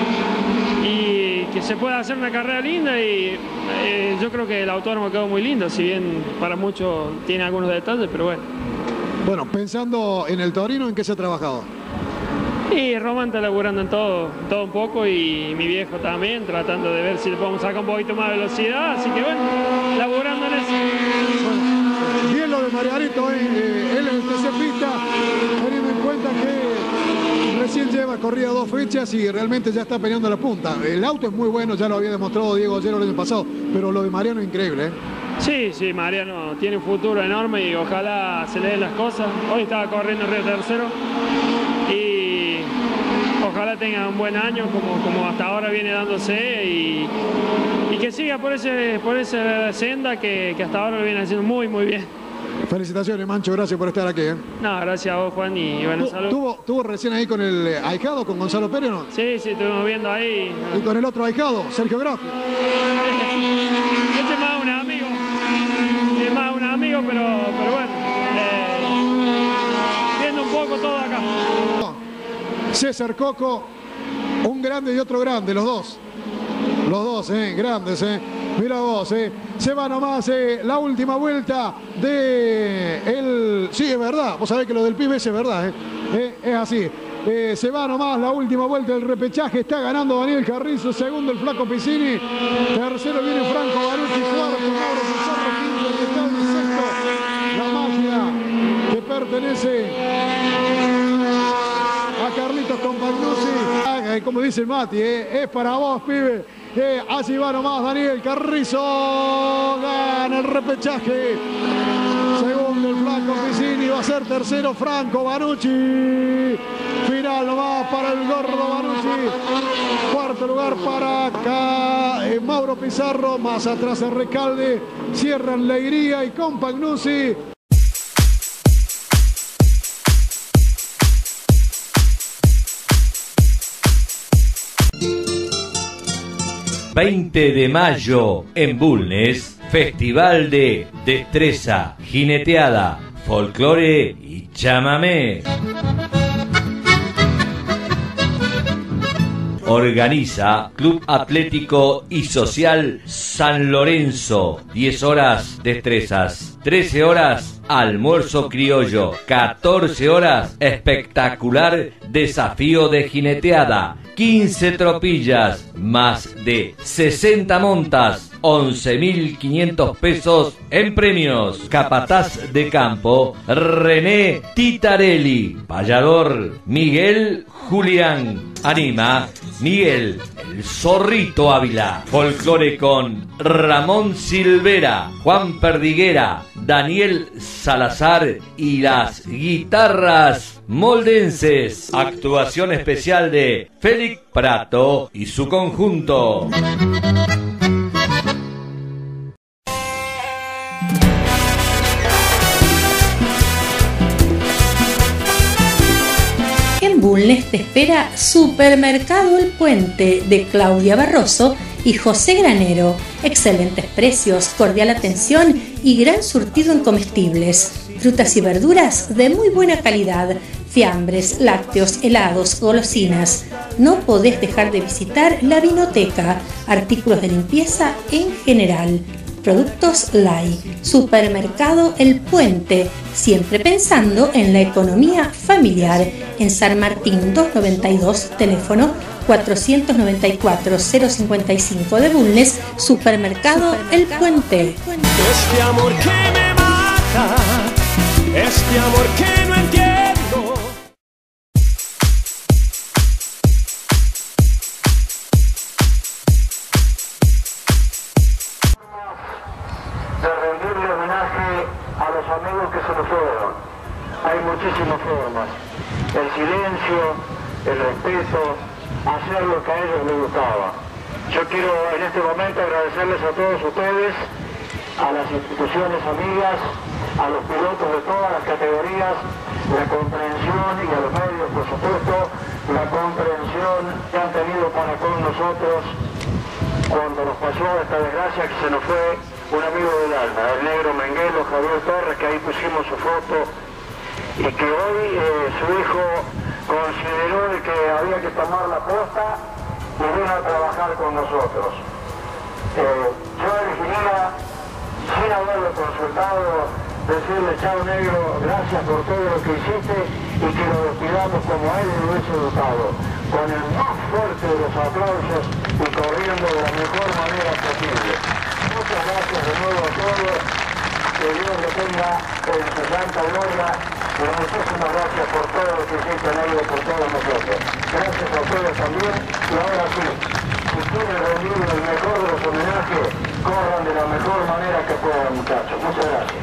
y que se pueda hacer una carrera linda, y eh, yo creo que el autódromo quedó muy lindo, si bien para muchos tiene algunos detalles, pero bueno. Bueno, pensando en el Torino, ¿en qué se ha trabajado? Y Román está laburando en todo, todo un poco, y mi viejo también, tratando de ver si le podemos sacar un poquito más de velocidad, así que bueno, laburando en eso. Bueno, bien lo de Marianito, eh, eh, él es el tercer pista, teniendo en cuenta que recién lleva corrida dos fechas y realmente ya está peleando la punta. El auto es muy bueno, ya lo había demostrado Diego Ollero el año pasado, pero lo de Mariano es increíble, ¿eh? Sí, sí, Mariano tiene un futuro enorme y ojalá se le den las cosas. Hoy estaba corriendo en Río Tercero y ojalá tenga un buen año como, como hasta ahora viene dándose, y, y que siga por, ese, por esa senda que, que hasta ahora lo viene haciendo muy, muy bien. Felicitaciones, Mancho, gracias por estar aquí, ¿eh? No, gracias a vos, Juan, y bueno, salud. ¿Tuvo, ¿Tuvo recién ahí con el ahijado, con Gonzalo Pérez, no? Sí, sí, estuvimos viendo ahí. ¿Y con el otro ahijado, Sergio Graf? Este es más un amigo, es más un amigo, pero, pero bueno, eh, viendo un poco todo acá. César Coco, un grande y otro grande, los dos. Los dos, eh, grandes, eh. Mira vos, eh. Se va nomás eh, la última vuelta de el... Sí, es verdad, vos sabés que lo del pibe es verdad, eh. Eh, es así. Eh, se va nomás la última vuelta del repechaje, está ganando Daniel Carrizo, segundo el Flaco Piccini, tercero viene Franco Barucci, cuarto Mauro Pizarro, quinto y está en sexto la máquina que pertenece a Carlitos Compagnuzzi. Como dice Mati, eh, es para vos, pibe. Eh, así va nomás Daniel Carrizo, gana el repechaje. Segundo el Flaco Piccini, va a ser tercero Franco Banucci. Final nomás para el gordo Banucci. Cuarto lugar para acá, eh, Mauro Pizarro, más atrás el Recalde. Cierran Leiría y Compagnuzzi. veinte de mayo en Bulnes, Festival de Destreza, Jineteada, Folclore y Chamamé. Organiza Club Atlético y Social San Lorenzo. diez horas destrezas, trece horas almuerzo criollo, catorce horas espectacular desafío de jineteada, quince tropillas, más de sesenta montas, once mil quinientos pesos en premios. Capataz de campo, René Titarelli. Payador, Miguel Julián. Anima, Miguel El Zorrito Ávila. Folclore con Ramón Silvera, Juan Perdiguera, Daniel Salazar y las guitarras moldenses. Actuación especial de Félix Prato y su conjunto. En Bulnes te espera Supermercado El Puente de Claudia Barroso y José Granero. Excelentes precios, cordial atención y gran surtido en comestibles. Frutas y verduras de muy buena calidad, fiambres, lácteos, helados, golosinas. No podés dejar de visitar la vinoteca, artículos de limpieza en general. Productos Lai, Supermercado El Puente, siempre pensando en la economía familiar. En San Martín doscientos noventa y dos, teléfono cuatrocientos noventa y cuatro cero cincuenta y cinco de Bulnes, Supermercado El Puente. Este amor que me mata, este amor que no entiendo. De rendirle homenaje a los amigos que se nos fueron. Hay muchísimas formas. El silencio, el respeto, hacer lo que a ellos les gustaba. Yo quiero en este momento agradecerles a todos ustedes, a las instituciones amigas, a los pilotos de todas las categorías, la comprensión y a los medios, por supuesto, la comprensión que han tenido para con nosotros cuando nos pasó esta desgracia que se nos fue un amigo del alma, el negro Menguelo, Javier Torres, que ahí pusimos su foto y que hoy eh, su hijo consideró de que había que tomar la posta y vino a trabajar con nosotros. Eh, yo elegiría, sin haberlo consultado, decirle: chao negro, gracias por todo lo que hiciste y que lo despidamos como a él lo hubiese dotado, con el más fuerte de los aplausos y corriendo de la mejor manera posible. Muchas gracias de nuevo a todos, que Dios lo tenga en su santa gloria y muchísimas gracias por todo lo que hiciste negro por todos nosotros. Gracias a ustedes también y ahora sí, si quieren rendir el mejor de los homenajes, corran de la mejor manera que puedan, muchachos. Muchas gracias.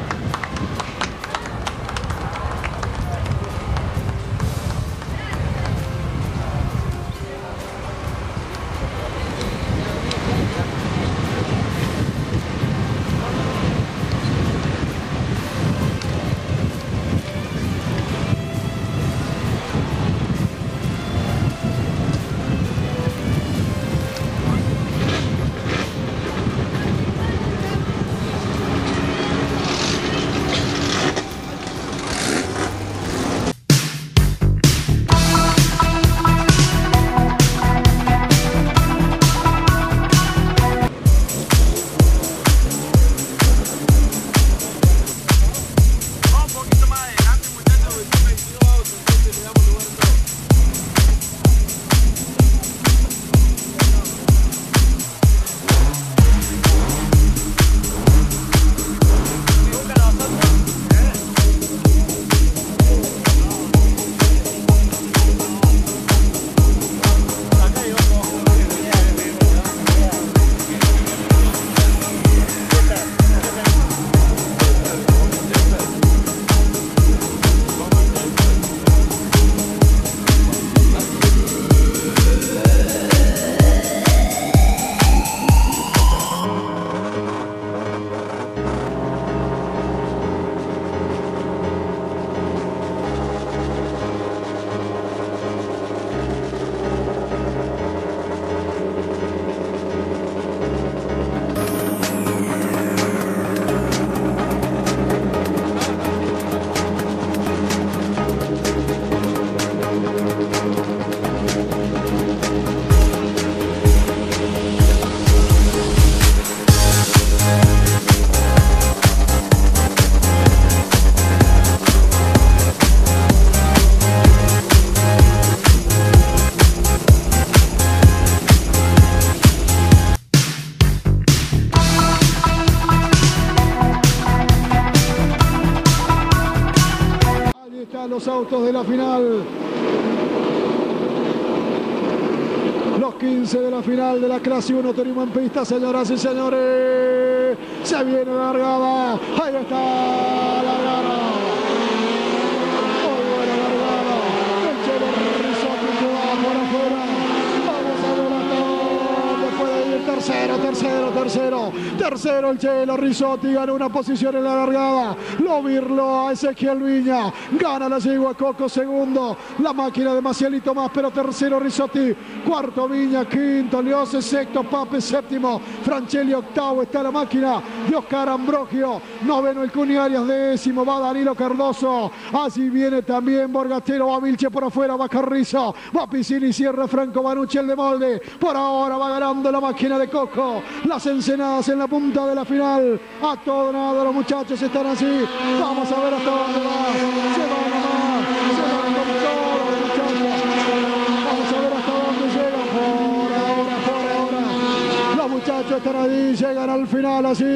Los autos de la final, los quince de la final de la clase uno Turismo en pista, señoras y señores. Se viene la largada, ahí está la largada, muy buena largada, el Chelo Risotti que va por afuera. Vamos a ver hasta dónde puede ir. Tercero, tercero, tercero, tercero el Chelo Risotti, ganó una posición en la largada, lo virló a Ezequiel Viña, gana la yegua Coco, segundo la máquina de Macielito más, pero tercero Risotti, cuarto Viña, quinto Liose, sexto Pape, séptimo Franchelli, octavo está la máquina de Oscar Ambrogio, noveno el Cuni Arias, décimo va Danilo Cardoso, así viene también Borgatero, va Vilche por afuera, va Carrizo, va Piscini, cierra Franco Banucci, el de Molde, por ahora va ganando la máquina de Coco, las Ensenadas en la punta de la final, a todo nada los muchachos están así, vamos a ver hasta dónde va, se van a más, se van con todos los muchachos, vamos a ver hasta dónde llegan, por ahora, por ahora, los muchachos están ahí, llegan al final así,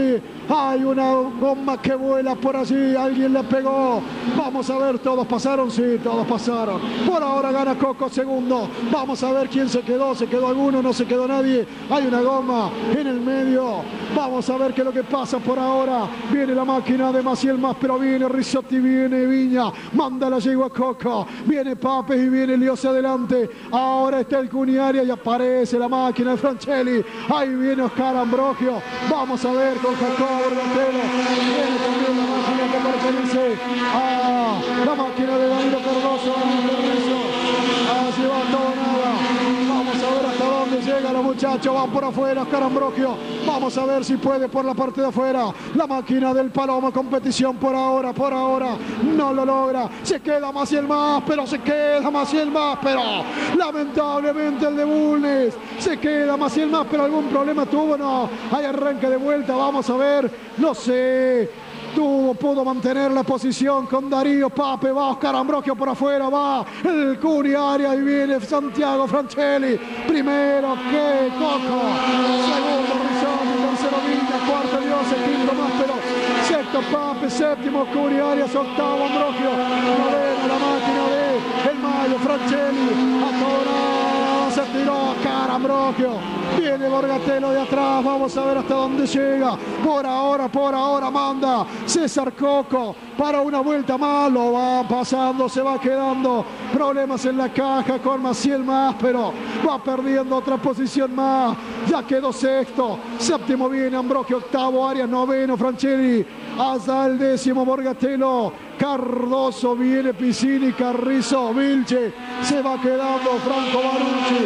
Hay una goma que vuela por allí, alguien le pegó. Vamos a ver, ¿todos pasaron? Sí, todos pasaron. Por ahora gana Coco segundo. Vamos a ver quién se quedó. ¿Se quedó alguno? No se quedó nadie. Hay una goma en el medio. Vamos a ver qué es lo que pasa por ahora. Viene la máquina de Maciel Más, pero viene Risotti, viene Viña. Manda la yegua a Coco. Viene Papes y viene Liose adelante. Ahora está el Cuniaria y aparece la máquina de Franchelli. Ahí viene Oscar Ambrogio. Vamos a ver con Jacobo Borgatelo. Viene también la máquina que pertenece a la máquina de Danilo Cardoso. Así va todo nada. Vamos a ver hasta dónde llega los muchachos. Van por afuera, Oscar Ambrogio. Vamos a ver si puede por la parte de afuera. La máquina del Paloma, competición por ahora, por ahora. No lo logra. Se queda Maciel Más, pero se queda Maciel Más, pero lamentablemente el de Bulnes. Se queda Maciel Más, pero algún problema tuvo, no. Hay arranque de vuelta, vamos a ver. No sé. Tuvo, pudo mantener la posición con Darío Pape, va Oscar Ambrogio por afuera, va el Cuniaria y viene Santiago Franchelli, primero que Coco, segundo Risotti, tercero Viña, cuarto Liose, quinto Máspero, sexto Pape, séptimo Cuniaria, octavo Ambrogio, noveno la máquina de El Mayo, Franchelli, a se tiró Oscar Ambrogio, viene Borgatelo de atrás, vamos a ver hasta dónde llega, por ahora, por ahora manda César Coco para una vuelta más, lo va pasando, se va quedando, problemas en la caja con Maciel Más, pero va perdiendo otra posición más, ya quedó sexto, séptimo viene Ambrogio, octavo Arias, noveno Franchelli, hasta el décimo Borgatelo, Cardoso, viene Piscini, Carrizo, Vilche, se va quedando Franco Barucci,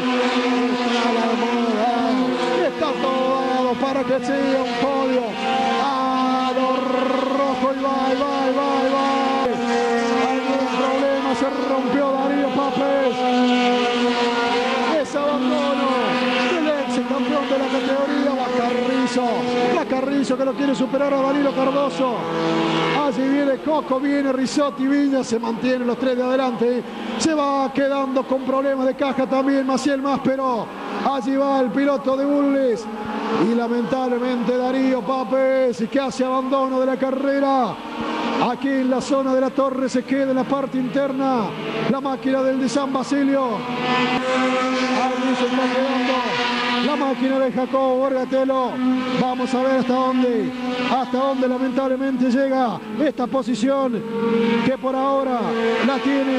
está todo dado para que siga un podio, a lo rojo y va, y va, y va, y va, algún problema, se rompió Darío Papes, es abandono del ex campeón de la categoría, va Carrizo, va Carrizo que lo quiere superar a Danilo Cardoso. Allí viene Coco, viene Risotti, Viña, se mantienen los tres de adelante. Se va quedando con problemas de caja también Maciel Más, pero allí va el piloto de Bulnes. Y lamentablemente Darío Papes, que hace abandono de la carrera. Aquí en la zona de la torre se queda en la parte interna la máquina del de San Basilio. Allí se está quedando la máquina de Jacobo Borgatelo. Vamos a ver hasta dónde, hasta dónde lamentablemente llega esta posición que por ahora la tiene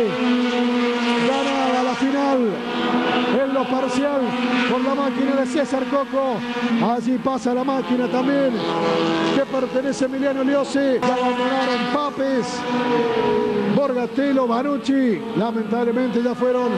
ganada la final en lo parcial por la máquina de César Coco. Allí pasa la máquina también que pertenece a Emiliano Liose. La abandonaron Papes, Borgatelo, Banucci. Lamentablemente ya fueron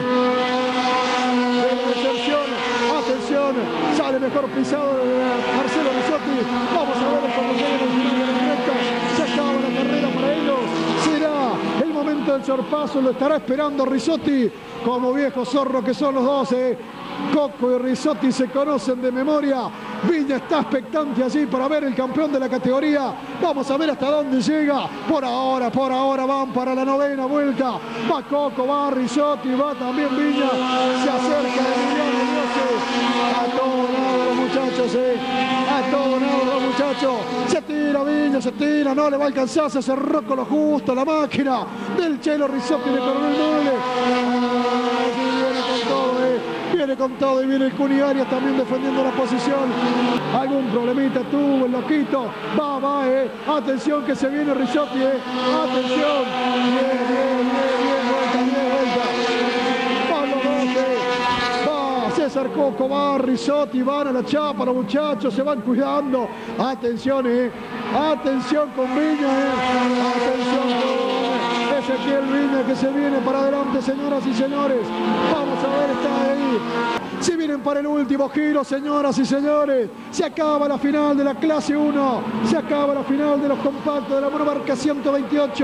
de la deserción. Atención, sale mejor pisado Marcelo Risotti. Vamos a ver cuando lleguen al final de la recta. Se acaba la carrera para ellos. Será el momento del sorpaso, lo estará esperando Risotti, como viejo zorro que son los dos. Eh. Coco y Risotti se conocen de memoria. Viña está expectante allí para ver el campeón de la categoría. Vamos a ver hasta dónde llega. Por ahora, por ahora van para la novena vuelta. Va Coco, va Risotti, va también Viña. Se acerca Emiliano Liose. A todo lado los muchachos, eh. A todo lado los muchachos. Se tira Viña, se tira, no le va a alcanzar. Se cerró con lo justo la máquina del Chelo Risotti de Coronel Noble. Allí viene con todo, eh. Viene con todo y viene el Cuniaria también defendiendo la posición. Algún problemita tuvo el loquito. Va, va, eh. Atención que se viene Risotti, eh. Atención. Bien, bien, bien, bien, vuelta, bien, vuelta. Van los dos, eh. Va César Coco, va Risotti, van a la chapa los muchachos, se van cuidando. Atención, eh. Atención con Viña, eh. Atención con Ezequiel Viña que se viene para adelante, señoras y señores. Vamos a ver, está ahí. Si vienen para el último giro, señoras y señores, se acaba la final de la clase uno, se acaba la final de los compactos de la monomarca ciento veintiocho.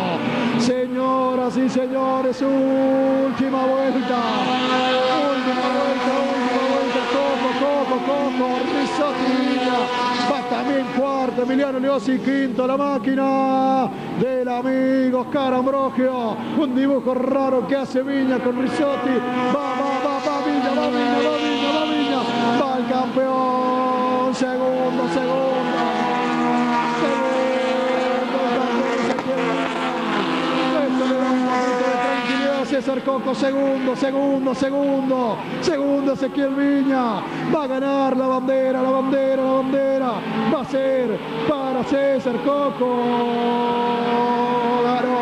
Señoras y señores, última vuelta, última vuelta, última vuelta, Coco, Coco, Coco, Risotti, va también cuarto, Emiliano Liose, quinto, la máquina del amigo Oscar Ambrogio, un dibujo raro que hace Viña con Risotti, va, va, va, va, Viña, va, Viña, va, Viña, va, Viña, va el campeón, segundo, segundo. Coco, segundo, segundo, segundo, segundo Ezequiel Viña, va a ganar la bandera, la bandera, la bandera, va a ser para César Coco, ganó,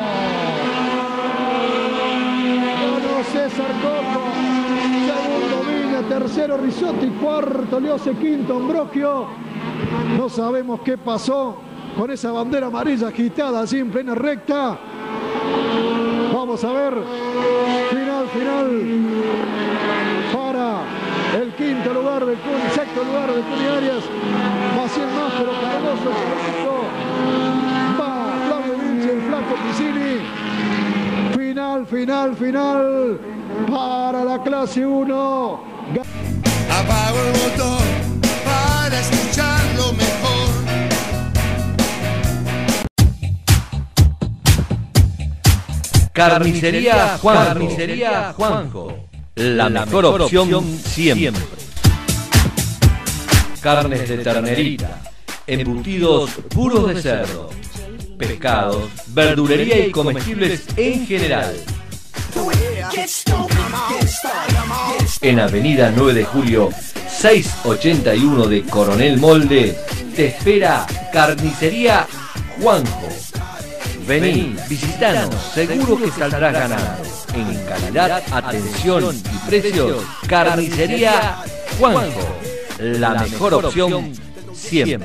ganó César Coco, segundo Viña, tercero Risotti, cuarto Liose, quinto Ambrogio. No sabemos qué pasó con esa bandera amarilla agitada así en plena recta. Vamos a ver, final, final, para el quinto lugar del Cuni, sexto lugar del Cuni Arias, va cien más, pero Cardoso, va Flavio Vinci, el flaco Piscini, final, final, final, para la clase uno. Apago el botón para escucharlo mejor. Carnicería Juanjo. Carnicería Juanjo. La mejor opción siempre. Carnes de ternerita, embutidos puros de cerdo, pescados, verdulería y comestibles en general. En Avenida nueve de Julio, seiscientos ochenta y uno de Coronel Molde, te espera Carnicería Juanjo. Vení, visitanos, seguro que saldrás ganando. En calidad, atención y precios, Carnicería Juanjo. La mejor opción siempre.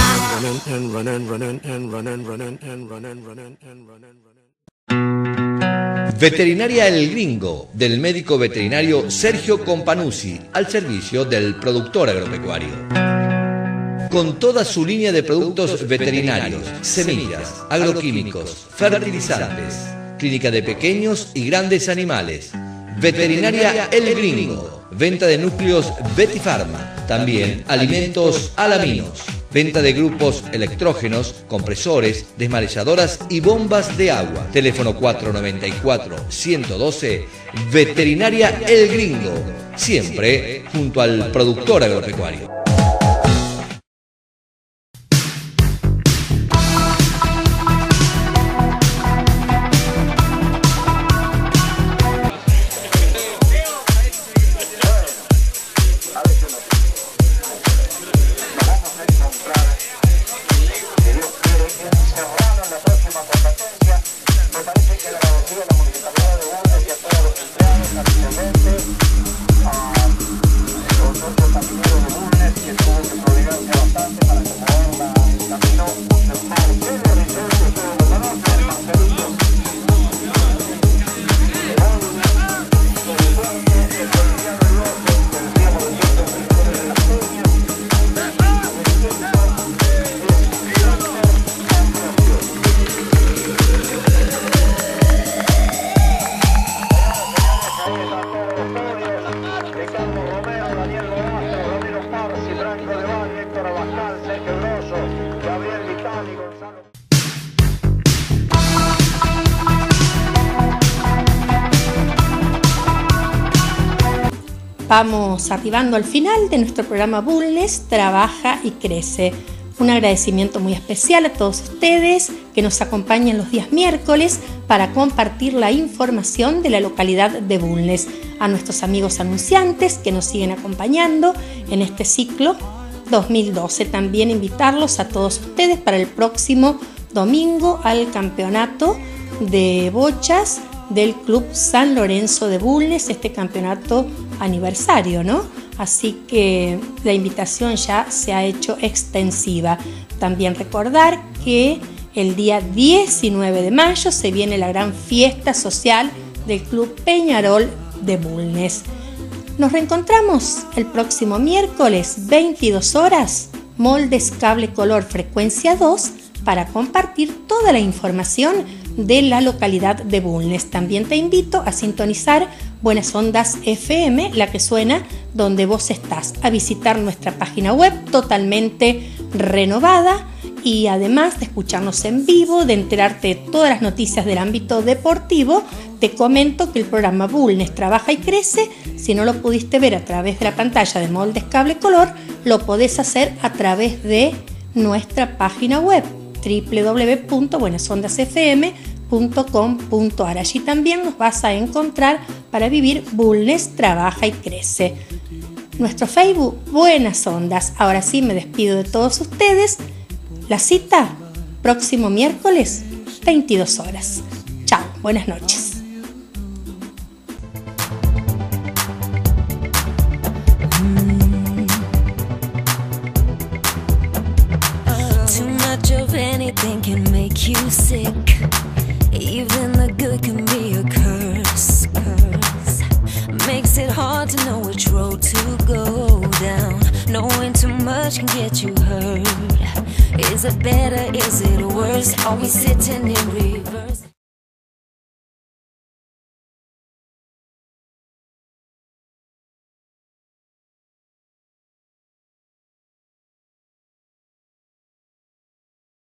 Veterinaria El Gringo, del médico veterinario Sergio Companuzzi, al servicio del productor agropecuario. Con toda su línea de productos veterinarios, semillas, agroquímicos, fertilizantes, clínica de pequeños y grandes animales. Veterinaria El Gringo, venta de núcleos Betifarma, también alimentos alaminos, venta de grupos electrógenos, compresores, desmalezadoras y bombas de agua. Teléfono cuatro nueve cuatro, uno uno dos, Veterinaria El Gringo, siempre junto al productor agropecuario. Vamos arribando al final de nuestro programa Bulnes Trabaja y Crece. Un agradecimiento muy especial a todos ustedes que nos acompañan los días miércoles para compartir la información de la localidad de Bulnes. A nuestros amigos anunciantes que nos siguen acompañando en este ciclo dos mil doce. También invitarlos a todos ustedes para el próximo domingo al campeonato de bochas del Club San Lorenzo de Bulnes, este campeonato aniversario, ¿no? Así que la invitación ya se ha hecho extensiva. También recordar que el día diecinueve de mayo se viene la gran fiesta social del Club Peñarol de Bulnes. Nos reencontramos el próximo miércoles, veintidós horas, Moldes Cable Color Frecuencia dos, para compartir toda la información de la localidad de Bulnes. También te invito a sintonizar Buenas Ondas F M, la que suena donde vos estás, a visitar nuestra página web totalmente renovada y además de escucharnos en vivo, de enterarte de todas las noticias del ámbito deportivo. Te comento que el programa Bulnes Trabaja y Crece, si no lo pudiste ver a través de la pantalla de Moldes Cable Color, lo podés hacer a través de nuestra página web doble u doble u doble u punto buenas ondas f m punto com punto ar. Allí también nos vas a encontrar para vivir Bulnes, trabaja y crece. Nuestro Facebook, Buenas Ondas. Ahora sí me despido de todos ustedes. La cita, próximo miércoles, veintidós horas. Chao, buenas noches. Anything can make you sick. Even the good can be a curse, curse. Makes it hard to know which road to go down. Knowing too much can get you hurt. Is it better, is it worse? Are we sitting in reverse?